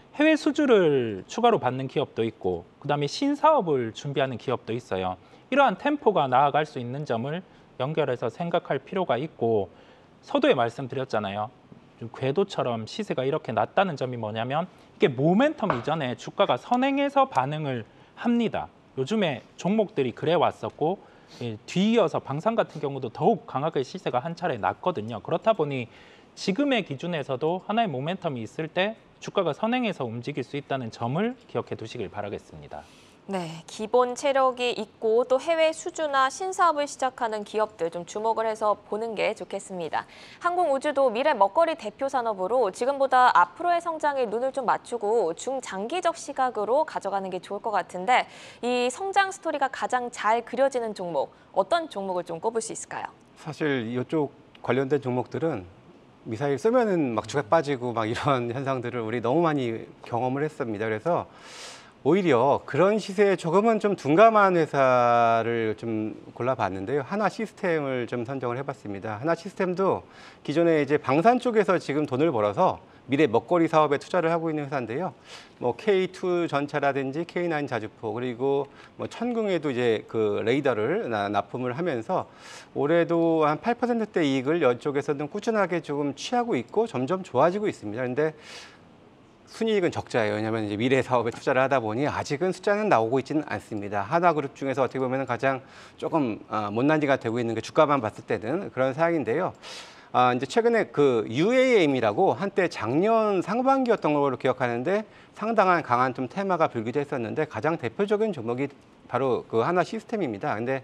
해외 수주를 추가로 받는 기업도 있고 그다음에 신사업을 준비하는 기업도 있어요. 이러한 템포가 나아갈 수 있는 점을 연결해서 생각할 필요가 있고 서두에 말씀드렸잖아요. 궤도처럼 시세가 이렇게 낮다는 점이 뭐냐면 이게 모멘텀 이전에 주가가 선행해서 반응을 합니다. 요즘에 종목들이 그래 왔었고 뒤이어서 방산 같은 경우도 더욱 강하게 시세가 한 차례 났거든요. 그렇다 보니 지금의 기준에서도 하나의 모멘텀이 있을 때 주가가 선행해서 움직일 수 있다는 점을 기억해 두시길 바라겠습니다. 네, 기본 체력이 있고 또 해외 수주나 신사업을 시작하는 기업들 좀 주목을 해서 보는 게 좋겠습니다. 항공우주도 미래 먹거리 대표 산업으로 지금보다 앞으로의 성장에 눈을 좀 맞추고 중장기적 시각으로 가져가는 게 좋을 것 같은데 이 성장 스토리가 가장 잘 그려지는 종목, 어떤 종목을 좀 꼽을 수 있을까요? 사실 이쪽 관련된 종목들은 미사일 쏘면은 막 주가 빠지고 막 이런 현상들을 우리 너무 많이 경험을 했습니다. 그래서 오히려 그런 시세에 조금은 좀 둔감한 회사를 좀 골라봤는데요. 하나 시스템을 좀 선정을 해봤습니다. 하나 시스템도 기존에 이제 방산 쪽에서 지금 돈을 벌어서 미래 먹거리 사업에 투자를 하고 있는 회사인데요. 뭐 K2 전차라든지 K9 자주포 그리고 뭐 천궁에도 이제 그 레이더를 납품을 하면서 올해도 한 8%대 이익을 이쪽에서는 꾸준하게 조금 취하고 있고 점점 좋아지고 있습니다. 그런데 순이익은 적자예요. 왜냐하면 이제 미래 사업에 투자를 하다 보니 아직은 숫자는 나오고 있지는 않습니다. 하나그룹 중에서 어떻게 보면 가장 조금 못난지가 되고 있는 게 주가만 봤을 때는 그런 상황인데요. 이제 최근에 그 UAM이라고 한때 작년 상반기였던 걸로 기억하는데 상당한 강한 좀 테마가 불기도 했었는데 가장 대표적인 종목이 바로 그 하나 시스템입니다. 근데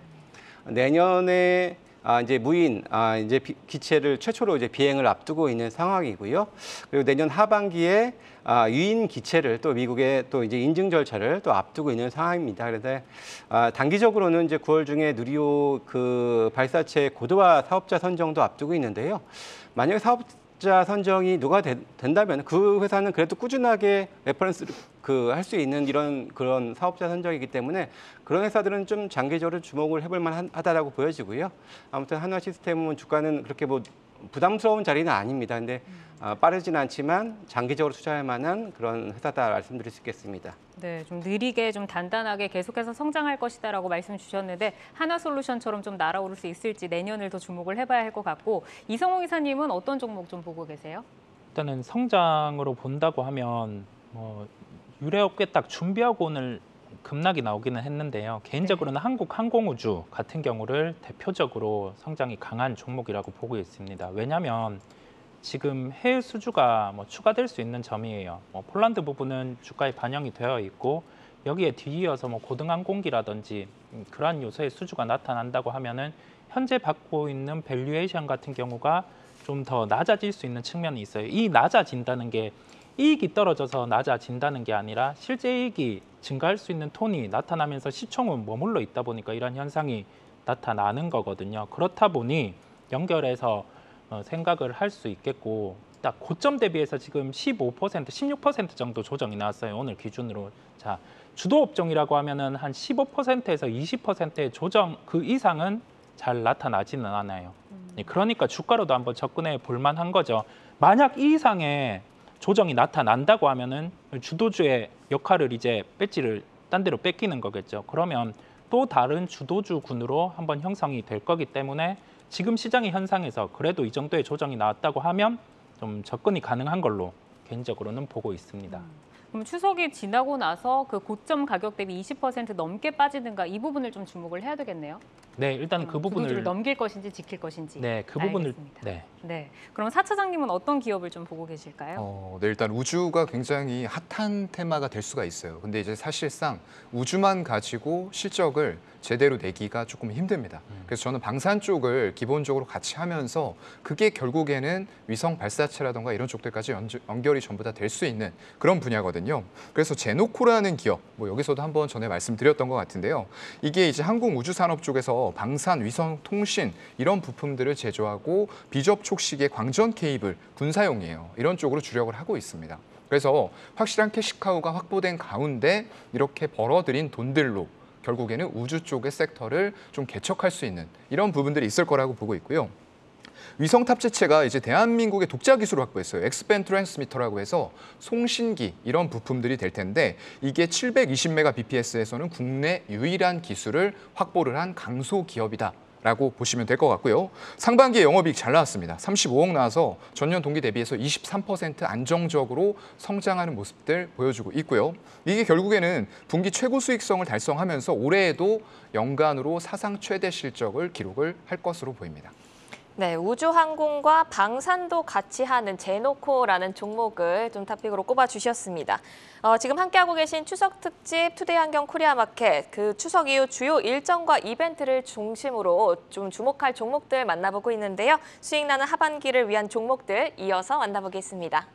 내년에 이제 무인 이제 기체를 최초로 이제 비행을 앞두고 있는 상황이고요. 그리고 내년 하반기에 유인 기체를 또 미국의 또 이제 인증 절차를 또 앞두고 있는 상황입니다. 그래서 단기적으로는 이제 9월 중에 누리호 그 발사체 고도화 사업자 선정도 앞두고 있는데요. 만약에 사업자 선정이 누가 된다면 그 회사는 그래도 꾸준하게 레퍼런스를 할 수 있는 이런 그런 사업자 선정이기 때문에 그런 회사들은 좀 장기적으로 주목을 해볼 만하다라고 보여지고요. 아무튼 한화 시스템은 주가는 그렇게 뭐 부담스러운 자리는 아닙니다. 근데 빠르진 않지만 장기적으로 투자할 만한 그런 회사다 말씀드릴 수 있겠습니다. 네, 좀 느리게 좀 단단하게 계속해서 성장할 것이다라고 말씀 주셨는데 하나솔루션처럼 좀 날아오를 수 있을지 내년을 더 주목을 해봐야 할 것 같고 이성호 이사님은 어떤 종목 좀 보고 계세요? 일단은 성장으로 본다고 하면 유례없게 딱 준비하고 오늘 급락이 나오기는 했는데요. 개인적으로는 한국 항공우주 같은 경우를 대표적으로 성장이 강한 종목이라고 보고 있습니다. 왜냐하면 지금 해외 수주가 추가될 수 있는 점이에요. 폴란드 부분은 주가에 반영이 되어 있고 여기에 뒤이어서 고등항공기라든지 그러한 요소의 수주가 나타난다고 하면은 현재 받고 있는 밸류에이션 같은 경우가 좀 더 낮아질 수 있는 측면이 있어요. 이 낮아진다는 게 이익이 떨어져서 낮아진다는 게 아니라 실제 이익이 증가할 수 있는 톤이 나타나면서 시총은 머물러 있다 보니까 이런 현상이 나타나는 거거든요. 그렇다 보니 연결해서 생각을 할 수 있겠고 딱 고점 대비해서 지금 15%, 16% 정도 조정이 나왔어요. 오늘 기준으로. 자, 주도 업종이라고 하면은 한 15%에서 20%의 조정 그 이상은 잘 나타나지는 않아요. 그러니까 주가로도 한번 접근해 볼 만한 거죠. 만약 이 이상의 조정이 나타난다고 하면은 주도주의 역할을 이제 배지를 딴 데로 뺏기는 거겠죠. 그러면 또 다른 주도주군으로 한번 형성이 될 거기 때문에 지금 시장의 현상에서 그래도 이 정도의 조정이 나왔다고 하면 좀 접근이 가능한 걸로 개인적으로는 보고 있습니다. 그럼 추석이 지나고 나서 그 고점 가격 대비 20% 넘게 빠지는가 이 부분을 좀 주목을 해야 되겠네요. 네, 일단 그 부분을 주도주를 넘길 것인지 지킬 것인지. 네, 그 부분을 알겠습니다. 네. 그럼 사 차장님은 어떤 기업을 좀 보고 계실까요? 네, 일단 우주가 굉장히 핫한 테마가 될 수가 있어요. 근데 이제 사실상 우주만 가지고 실적을 제대로 내기가 조금 힘듭니다. 그래서 저는 방산 쪽을 기본적으로 같이 하면서 그게 결국에는 위성 발사체라던가 이런 쪽들까지 연결이 전부 다 될 수 있는 그런 분야거든요. 그래서 제노코라는 기업, 여기서도 한번 전에 말씀드렸던 것 같은데요. 이게 이제 항공우주산업 쪽에서 방산, 위성, 통신 이런 부품들을 제조하고 비접촉식의 광전 케이블, 군사용이에요. 이런 쪽으로 주력을 하고 있습니다. 그래서 확실한 캐시카우가 확보된 가운데 이렇게 벌어들인 돈들로 결국에는 우주 쪽의 섹터를 좀 개척할 수 있는 이런 부분들이 있을 거라고 보고 있고요. 위성 탑재체가 이제 대한민국의 독자 기술을 확보했어요. 엑스밴 트랜스미터라고 해서 송신기 이런 부품들이 될 텐데 이게 720Mbps에서는 국내 유일한 기술을 확보를 한 강소 기업이다. 라고 보시면 될 것 같고요. 상반기에 영업이익 잘 나왔습니다. 35억 나와서 전년 동기 대비해서 23% 안정적으로 성장하는 모습들 보여주고 있고요. 이게 결국에는 분기 최고 수익성을 달성하면서 올해에도 연간으로 사상 최대 실적을 기록을 할 것으로 보입니다. 네, 우주항공과 방산도 같이 하는 제노코라는 종목을 좀 토픽으로 꼽아주셨습니다. 지금 함께하고 계신 추석 특집 투데이 환경 코리아 마켓, 그 추석 이후 주요 일정과 이벤트를 중심으로 좀 주목할 종목들 만나보고 있는데요. 수익 나는 하반기를 위한 종목들 이어서 만나보겠습니다.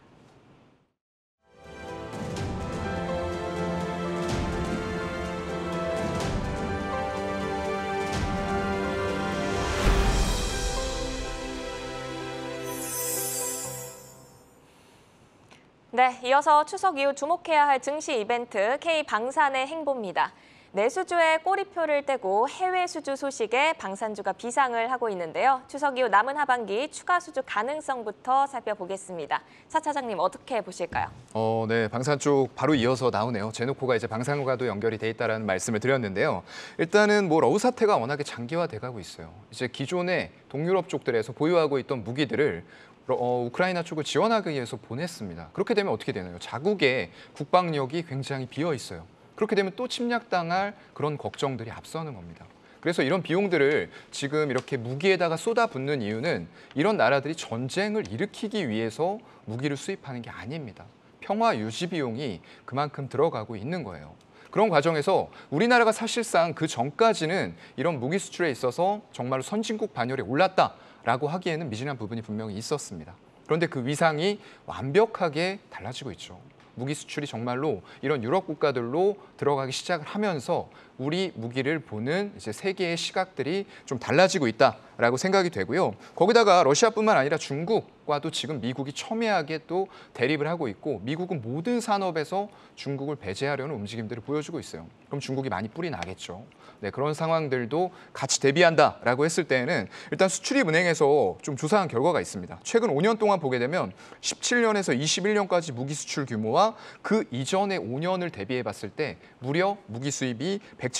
네, 이어서 추석 이후 주목해야 할 증시 이벤트 K방산의 행보입니다. 내수주의 꼬리표를 떼고 해외 수주 소식에 방산주가 비상을 하고 있는데요. 추석 이후 남은 하반기 추가 수주 가능성부터 살펴보겠습니다. 차 차장님 어떻게 보실까요? 네, 방산 쪽 바로 이어서 나오네요. 제노코가 이제 방산과도 연결이 돼 있다라는 말씀을 드렸는데요. 일단은 뭐 러우 사태가 워낙에 장기화돼가고 있어요. 이제 기존의 동유럽 쪽들에서 보유하고 있던 무기들을 우크라이나 쪽을 지원하기 위해서 보냈습니다. 그렇게 되면 어떻게 되나요? 자국의 국방력이 굉장히 비어 있어요. 그렇게 되면 또 침략당할 그런 걱정들이 앞서는 겁니다. 그래서 이런 비용들을 지금 이렇게 무기에다가 쏟아붓는 이유는 이런 나라들이 전쟁을 일으키기 위해서 무기를 수입하는 게 아닙니다. 평화 유지 비용이 그만큼 들어가고 있는 거예요. 그런 과정에서 우리나라가 사실상 그 전까지는 이런 무기 수출에 있어서 정말로 선진국 반열에 올랐다라고 하기에는 미진한 부분이 분명히 있었습니다. 그런데 그 위상이 완벽하게 달라지고 있죠. 무기 수출이 정말로 이런 유럽 국가들로 들어가기 시작을 하면서 우리 무기를 보는 이제 세계의 시각들이 좀 달라지고 있다라고 생각이 되고요. 거기다가 러시아뿐만 아니라 중국과도 지금 미국이 첨예하게 또 대립을 하고 있고 미국은 모든 산업에서 중국을 배제하려는 움직임들을 보여주고 있어요. 그럼 중국이 많이 뿔이 나겠죠. 네, 그런 상황들도 같이 대비한다라고 했을 때에는 일단 수출입은행에서 좀 조사한 결과가 있습니다. 최근 5년 동안 보게 되면 17년에서 21년까지 무기 수출 규모와 그 이전의 5년을 대비해 봤을 때 무려 무기 수입이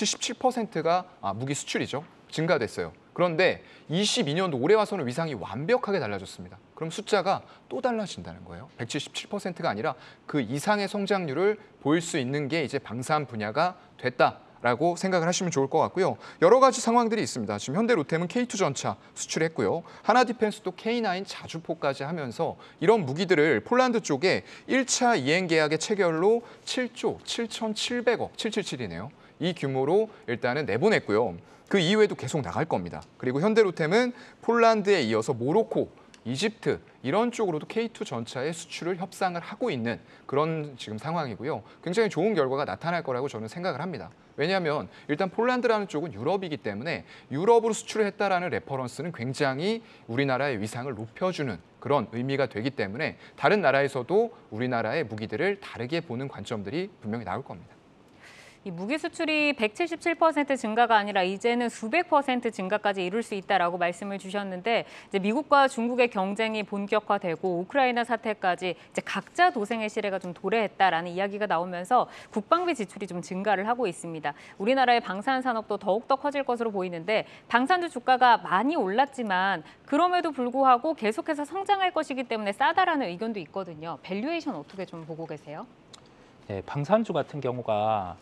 177%가 무기 수출이죠. 증가됐어요. 그런데 22년도 올해 와서는 위상이 완벽하게 달라졌습니다. 그럼 숫자가 또 달라진다는 거예요. 177%가 아니라 그 이상의 성장률을 보일 수 있는 게 이제 방산 분야가 됐다라고 생각을 하시면 좋을 것 같고요. 여러 가지 상황들이 있습니다. 지금 현대로템은 K2 전차 수출했고요. 하나디펜스도 K9 자주포까지 하면서 이런 무기들을 폴란드 쪽에 1차 이행 계약의 체결로 7조 7,700억, 777이네요. 이 규모로 일단은 내보냈고요. 그 이후에도 계속 나갈 겁니다. 그리고 현대로템은 폴란드에 이어서 모로코, 이집트 이런 쪽으로도 K2 전차의 수출을 협상을 하고 있는 그런 지금 상황이고요. 굉장히 좋은 결과가 나타날 거라고 저는 생각을 합니다. 왜냐하면 일단 폴란드라는 쪽은 유럽이기 때문에 유럽으로 수출을 했다라는 레퍼런스는 굉장히 우리나라의 위상을 높여주는 그런 의미가 되기 때문에 다른 나라에서도 우리나라의 무기들을 다르게 보는 관점들이 분명히 나올 겁니다. 이 무기 수출이 177% 증가가 아니라 이제는 수백 % 증가까지 이룰 수 있다라고 말씀을 주셨는데 이제 미국과 중국의 경쟁이 본격화되고 우크라이나 사태까지 이제 각자 도생의 시대가 좀 도래했다라는 이야기가 나오면서 국방비 지출이 좀 증가를 하고 있습니다. 우리나라의 방산 산업도 더욱더 커질 것으로 보이는데 방산주 주가가 많이 올랐지만 그럼에도 불구하고 계속해서 성장할 것이기 때문에 싸다라는 의견도 있거든요. 밸류에이션 어떻게 좀 보고 계세요? 네, 방산주 같은 경우가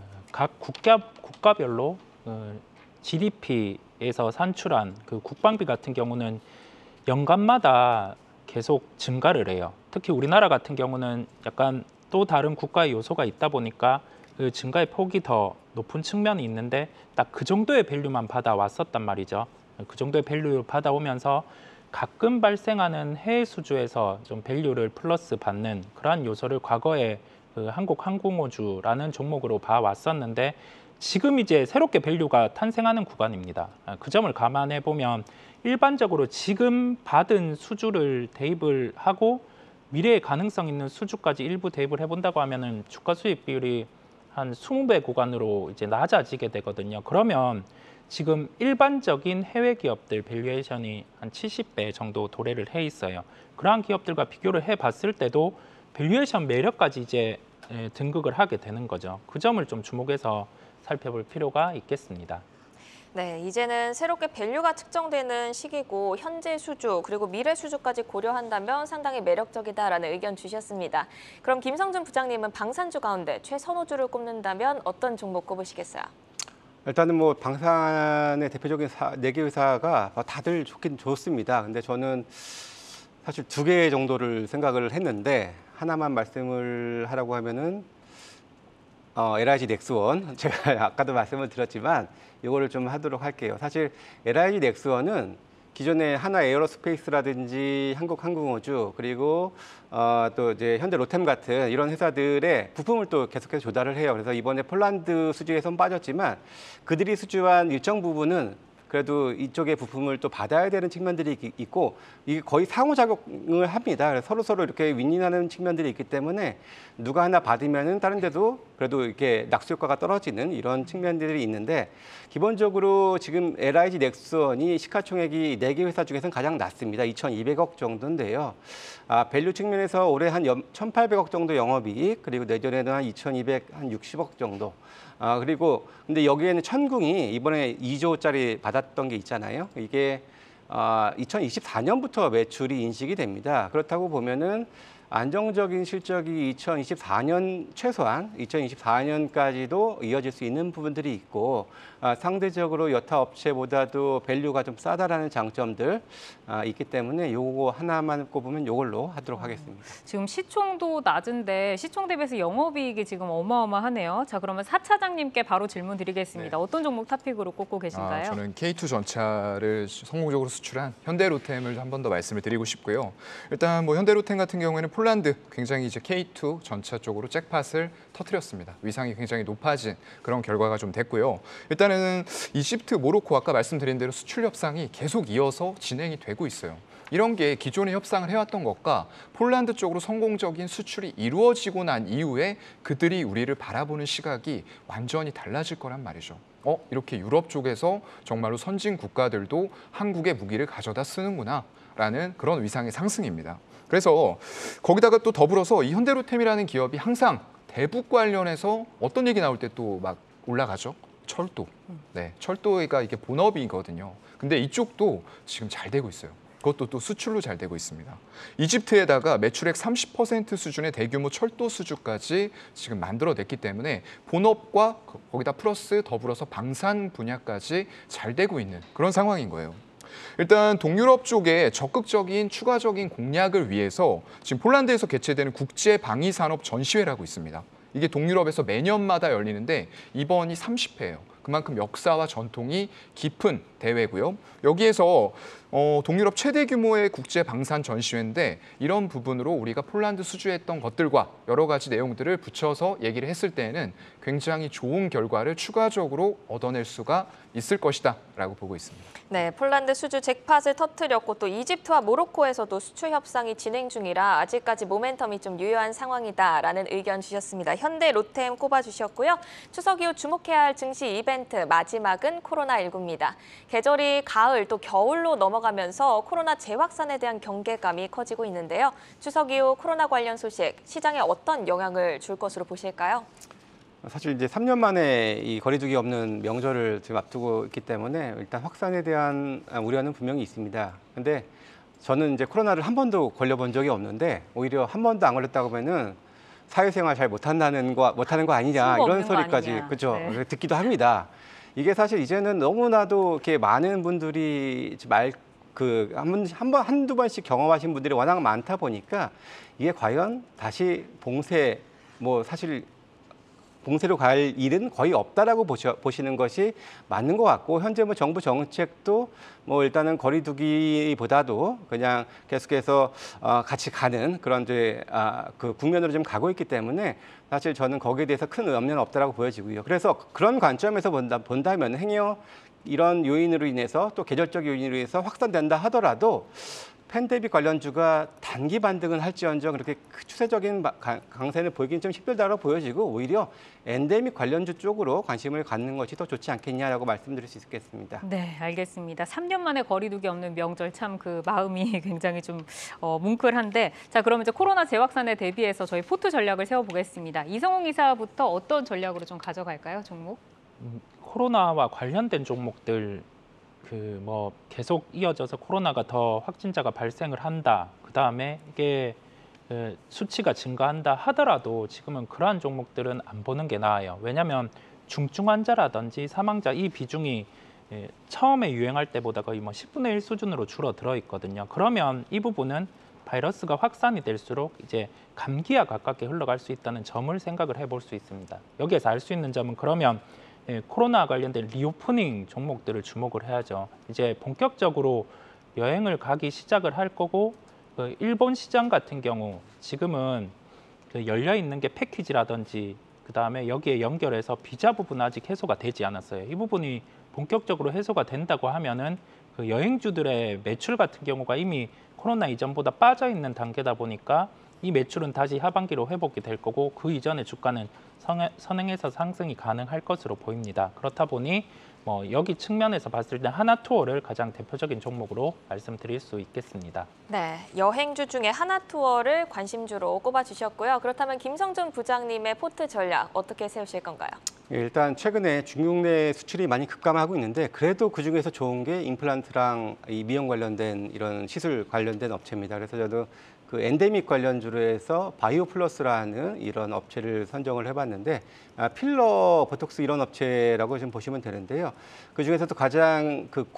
각 국가별로 GDP에서 산출한 그 국방비 같은 경우는 연간마다 계속 증가를 해요. 특히 우리나라 같은 경우는 약간 또 다른 국가의 요소가 있다 보니까 그 증가의 폭이 더 높은 측면이 있는데 딱 그 정도의 밸류만 받아왔었단 말이죠. 그 정도의 밸류를 받아오면서 가끔 발생하는 해외 수주에서 좀 밸류를 플러스 받는 그러한 요소를 과거에 그 한국항공우주라는 종목으로 봐왔었는데 지금 이제 새롭게 밸류가 탄생하는 구간입니다. 그 점을 감안해 보면 일반적으로 지금 받은 수주를 대입을 하고 미래에 가능성 있는 수주까지 일부 대입을 해본다고 하면은 주가 수익 비율이 한 20배 구간으로 이제 낮아지게 되거든요. 그러면 지금 일반적인 해외 기업들 밸류에이션이 한 70배 정도 도래를 해 있어요. 그러한 기업들과 비교를 해봤을 때도 밸류에이션 매력까지 이제 등극을 하게 되는 거죠. 그 점을 좀 주목해서 살펴볼 필요가 있겠습니다. 네, 이제는 새롭게 밸류가 측정되는 시기고 현재 수주 그리고 미래 수주까지 고려한다면 상당히 매력적이다라는 의견 주셨습니다. 그럼 김성준 부장님은 방산주 가운데 최선호주를 꼽는다면 어떤 종목 꼽으시겠어요? 일단은 뭐 방산의 대표적인 4개 회사가 다들 좋긴 좋습니다. 근데 저는 사실 2개 정도를 생각을 했는데 하나만 말씀을 하라고 하면은 LIG 넥스원, 제가 아까도 말씀을 드렸지만 이거를 좀 하도록 할게요. 사실 LIG 넥스원은 기존에 하나 에어로스페이스라든지 한국항공우주 그리고 또 이제 현대 로템 같은 이런 회사들의 부품을 또 계속해서 조달을 해요. 그래서 이번에 폴란드 수주에선 빠졌지만 그들이 수주한 일정 부분은 그래도 이쪽의 부품을 또 받아야 되는 측면들이 있고 이게 거의 상호작용을 합니다. 그래서 서로 이렇게 윈윈하는 측면들이 있기 때문에 누가 하나 받으면은 다른 데도 그래도 이렇게 낙수 효과가 떨어지는 이런 측면들이 있는데 기본적으로 지금 LIG 넥스원이 시가총액이 4개 회사 중에서는 가장 낮습니다. 2,200억 정도인데요. 밸류 측면에서 올해 한 1,800억 정도 영업이익 그리고 내년에는 한 2,260억 정도. 그리고 근데 여기에는 천궁이 이번에 2조짜리 받았던 게 있잖아요. 이게 2024년부터 매출이 인식이 됩니다. 그렇다고 보면은 안정적인 실적이 2024년 최소한 2024년까지도 이어질 수 있는 부분들이 있고 상대적으로 여타 업체보다도 밸류가 좀 싸다라는 장점들 있기 때문에 요거 하나만 꼽으면 요걸로 하도록 하겠습니다. 지금 시총도 낮은데 시총 대비해서 영업이익이 지금 어마어마하네요. 자, 그러면 사 차장님께 바로 질문 드리겠습니다. 네. 어떤 종목 탑픽으로 꼽고 계신가요? 저는 K2 전차를 성공적으로 수출한 현대로템을 한 번 더 말씀을 드리고 싶고요. 일단 뭐 현대로템 같은 경우에는 폴란드 굉장히 이제 K2 전차 쪽으로 잭팟을 터뜨렸습니다. 위상이 굉장히 높아진 그런 결과가 좀 됐고요. 일단은 이집트, 모로코 아까 말씀드린 대로 수출 협상이 계속 이어서 진행이 되고 있어요. 이런 게 기존에 협상을 해왔던 것과 폴란드 쪽으로 성공적인 수출이 이루어지고 난 이후에 그들이 우리를 바라보는 시각이 완전히 달라질 거란 말이죠. 이렇게 유럽 쪽에서 정말로 선진 국가들도 한국의 무기를 가져다 쓰는구나 라는 그런 위상의 상승입니다. 그래서 거기다가 또 더불어서 이 현대로템이라는 기업이 항상 대북 관련해서 어떤 얘기 나올 때 또 막 올라가죠. 철도. 네, 철도가 이게 본업이거든요. 근데 이쪽도 지금 잘 되고 있어요. 그것도 또 수출로 잘 되고 있습니다. 이집트에다가 매출액 30% 수준의 대규모 철도 수주까지 지금 만들어냈기 때문에 본업과 거기다 플러스 더불어서 방산 분야까지 잘 되고 있는 그런 상황인 거예요. 일단 동유럽 쪽에 적극적인 추가적인 공략을 위해서 지금 폴란드에서 개최되는 국제방위산업 전시회라고 있습니다. 이게 동유럽에서 매년마다 열리는데 이번이 30회예요. 그만큼 역사와 전통이 깊은 대회고요. 여기에서 동유럽 최대 규모의 국제 방산 전시회인데 이런 부분으로 우리가 폴란드 수주했던 것들과 여러 가지 내용들을 붙여서 얘기를 했을 때에는 굉장히 좋은 결과를 추가적으로 얻어낼 수가 있을 것이다라고 보고 있습니다. 네, 폴란드 수주 잭팟을 터뜨렸고 또 이집트와 모로코에서도 수출 협상이 진행 중이라 아직까지 모멘텀이 좀 유효한 상황이다라는 의견 주셨습니다. 현대 로템 꼽아주셨고요. 추석 이후 주목해야 할 증시 이벤트 마지막은 코로나19입니다. 계절이 가을 또 겨울로 넘어가면서 코로나 재확산에 대한 경계감이 커지고 있는데요. 추석 이후 코로나 관련 소식 시장에 어떤 영향을 줄 것으로 보실까요? 사실 이제 3년 만에 이 거리두기 없는 명절을 지금 앞두고 있기 때문에 일단 확산에 대한 우려는 분명히 있습니다. 근데 저는 이제 코로나를 한 번도 걸려본 적이 없는데 오히려 한 번도 안 걸렸다고 하면은 사회생활 잘 못하는 거 아니냐 이런 소리까지 그죠? 네. 듣기도 합니다. 이게 사실 이제는 너무나도 이렇게 많은 분들이 한두 번씩 경험하신 분들이 워낙 많다 보니까 이게 과연 다시 사실 봉쇄로 갈 일은 거의 없다라고 보시는 것이 맞는 것 같고 현재 뭐 정부 정책도 뭐 일단은 거리두기보다도 그냥 계속해서 같이 가는 그런 그 국면으로 좀 가고 있기 때문에 사실 저는 거기에 대해서 큰 염려는 없다라고 보여지고요. 그래서 그런 관점에서 본다면 행여 이런 요인으로 인해서 또 계절적 요인으로 인해서 확산된다 하더라도 팬데믹 관련주가 단기 반등은 할지언정 그렇게 추세적인 강세는 보이긴 좀 힘들다고 보여지고 오히려 엔데믹 관련주 쪽으로 관심을 갖는 것이 더 좋지 않겠냐라고 말씀드릴 수 있겠습니다. 네, 알겠습니다. 3년 만에 거리두기 없는 명절 참 그 마음이 굉장히 좀 뭉클한데 자, 그럼 이제 코로나 재확산에 대비해서 저희 포트 전략을 세워보겠습니다. 이성웅 이사부터 어떤 전략으로 좀 가져갈까요, 종목? 코로나와 관련된 종목들 뭐 계속 이어져서 코로나가 더 확진자가 발생을 한다. 그다음에 이게 수치가 증가한다 하더라도 지금은 그러한 종목들은 안 보는 게 나아요. 왜냐하면 중증 환자라든지 사망자 이 비중이 처음에 유행할 때보다 거의 뭐 10분의 1 수준으로 줄어들어 있거든요. 그러면 이 부분은 바이러스가 확산이 될수록 이제 감기와 가깝게 흘러갈 수 있다는 점을 생각을 해볼 수 있습니다. 여기에서 알 수 있는 점은 그러면 코로나 관련된 리오프닝 종목들을 주목을 해야죠. 이제 본격적으로 여행을 가기 시작을 할 거고 일본 시장 같은 경우 지금은 열려 있는 게 패키지라든지 그다음에 여기에 연결해서 비자 부분 아직 해소가 되지 않았어요. 이 부분이 본격적으로 해소가 된다고 하면은 그 여행주들의 매출 같은 경우가 이미 코로나 이전보다 빠져 있는 단계다 보니까 이 매출은 다시 하반기로 회복이 될 거고 그 이전의 주가는 선행해서 상승이 가능할 것으로 보입니다. 그렇다 보니 뭐 여기 측면에서 봤을 때 하나투어를 가장 대표적인 종목으로 말씀드릴 수 있겠습니다. 네, 여행주 중에 하나투어를 관심주로 꼽아주셨고요. 그렇다면 김성준 부장님의 포트 전략 어떻게 세우실 건가요? 일단 최근에 중국 내 수출이 많이 급감하고 있는데 그래도 그중에서 좋은 게 임플란트랑 이 미용 관련된 이런 시술 관련된 업체입니다. 그래서 저도 그 엔데믹 관련주로 해서 바이오플러스라는 이런 업체를 선정을 해봤는데 필러, 보톡스 이런 업체라고 좀 보시면 되는데요. 그 중에서도 가장 그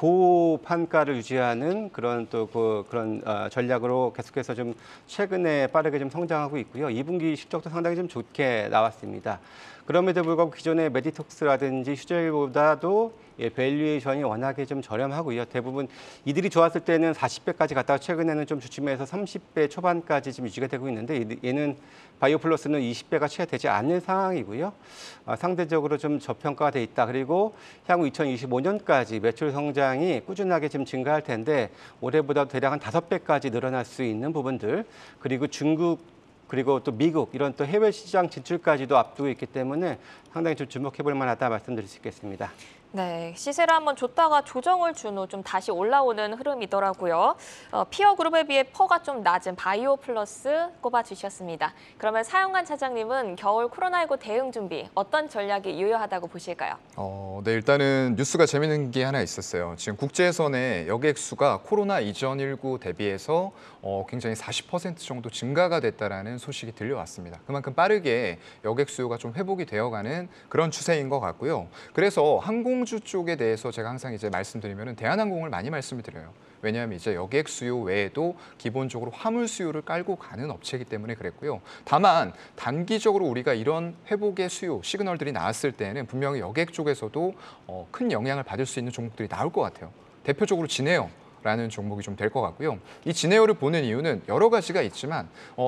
고판가를 유지하는 그런 또 그런 전략으로 계속해서 좀 최근에 빠르게 좀 성장하고 있고요. 2분기 실적도 상당히 좀 좋게 나왔습니다. 그럼에도 불구하고 기존의 메디톡스라든지 휴젤보다도 밸류에이션이 워낙에 좀 저렴하고요. 대부분 이들이 좋았을 때는 40배까지 갔다가 최근에는 좀 주춤해서 30배 초반까지 지금 유지가 되고 있는데 얘는 바이오플러스는 20배가 채 되지 않는 상황이고요. 상대적으로 좀 저평가가 돼 있다. 그리고 향후 2025년까지 매출 성장이 꾸준하게 좀 증가할 텐데 올해보다 대략 한 5배까지 늘어날 수 있는 부분들 그리고 중국 그리고 또 미국 이런 또 해외 시장 진출까지도 앞두고 있기 때문에 상당히 좀 주목해 볼 만하다 말씀드릴 수 있겠습니다. 네, 시세를 한번 줬다가 조정을 준 후 좀 다시 올라오는 흐름이더라고요. 피어 그룹에 비해 퍼가 좀 낮은 바이오 플러스 꼽아주셨습니다. 그러면 사영관 차장님은 겨울 코로나19 대응 준비 어떤 전략이 유효하다고 보실까요? 네, 일단은 뉴스가 재밌는 게 하나 있었어요. 지금 국제선의 여객수가 코로나 이전 19 대비해서 굉장히 40% 정도 증가가 됐다라는 소식이 들려왔습니다. 그만큼 빠르게 여객 수요가 좀 회복이 되어가는 그런 추세인 것 같고요. 그래서 항공주 쪽에 대해서 제가 항상 이제 말씀드리면은 대한항공을 많이 말씀을 드려요. 왜냐하면 이제 여객 수요 외에도 기본적으로 화물 수요를 깔고 가는 업체이기 때문에 그랬고요. 다만 단기적으로 우리가 이런 회복의 수요 시그널들이 나왔을 때는 분명히 여객 쪽에서도 큰 영향을 받을 수 있는 종목들이 나올 것 같아요. 대표적으로 진에어라는 종목이 좀 될 것 같고요. 이 진에어를 보는 이유는 여러 가지가 있지만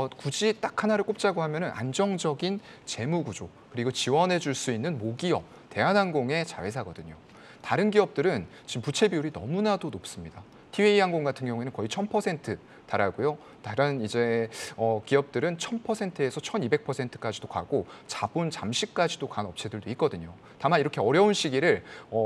굳이 딱 하나를 꼽자고 하면은 안정적인 재무 구조 그리고 지원해 줄 수 있는 모기업 대한항공의 자회사거든요. 다른 기업들은 지금 부채 비율이 너무나도 높습니다. 티웨이항공 같은 경우에는 거의 1000% 달하고요. 다른 이제 기업들은 1000%에서 1200%까지도 가고 자본 잠시까지도 간 업체들도 있거든요. 다만 이렇게 어려운 시기를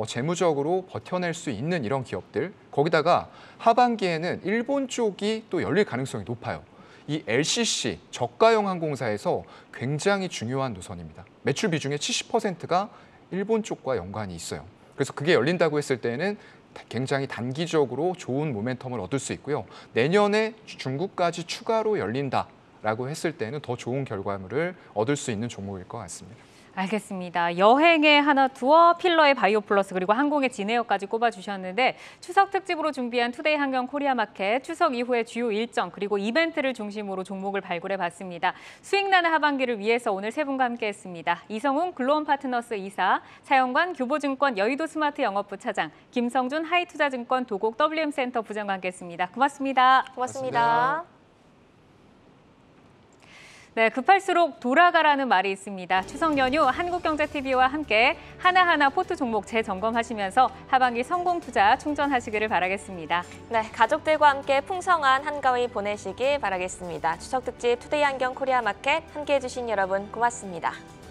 재무적으로 버텨낼 수 있는 이런 기업들 거기다가 하반기에는 일본 쪽이 또 열릴 가능성이 높아요. 이 LCC 저가형 항공사에서 굉장히 중요한 노선입니다. 매출 비중의 70%가 일본 쪽과 연관이 있어요. 그래서 그게 열린다고 했을 때는 굉장히 단기적으로 좋은 모멘텀을 얻을 수 있고요. 내년에 중국까지 추가로 열린다라고 했을 때는 더 좋은 결과물을 얻을 수 있는 종목일 것 같습니다. 알겠습니다. 여행의 하나투어, 필러의 바이오플러스 그리고 항공의 진에어까지 꼽아주셨는데 추석 특집으로 준비한 투데이 한경 코리아마켓 추석 이후의 주요 일정 그리고 이벤트를 중심으로 종목을 발굴해봤습니다. 수익나는 하반기를 위해서 오늘 세 분과 함께했습니다. 이성웅 글로원파트너스 이사, 사영관 교보증권 여의도 스마트 영업부 차장, 김성준 하이투자증권 도곡 WM센터 부장과 함께했습니다. 고맙습니다. 고맙습니다. 네, 급할수록 돌아가라는 말이 있습니다. 추석 연휴 한국경제TV와 함께 하나하나 포트 종목 재점검하시면서 하반기 성공 투자 충전하시기를 바라겠습니다. 네, 가족들과 함께 풍성한 한가위 보내시길 바라겠습니다. 추석 특집 투데이 안경 코리아 마켓 함께해 주신 여러분 고맙습니다.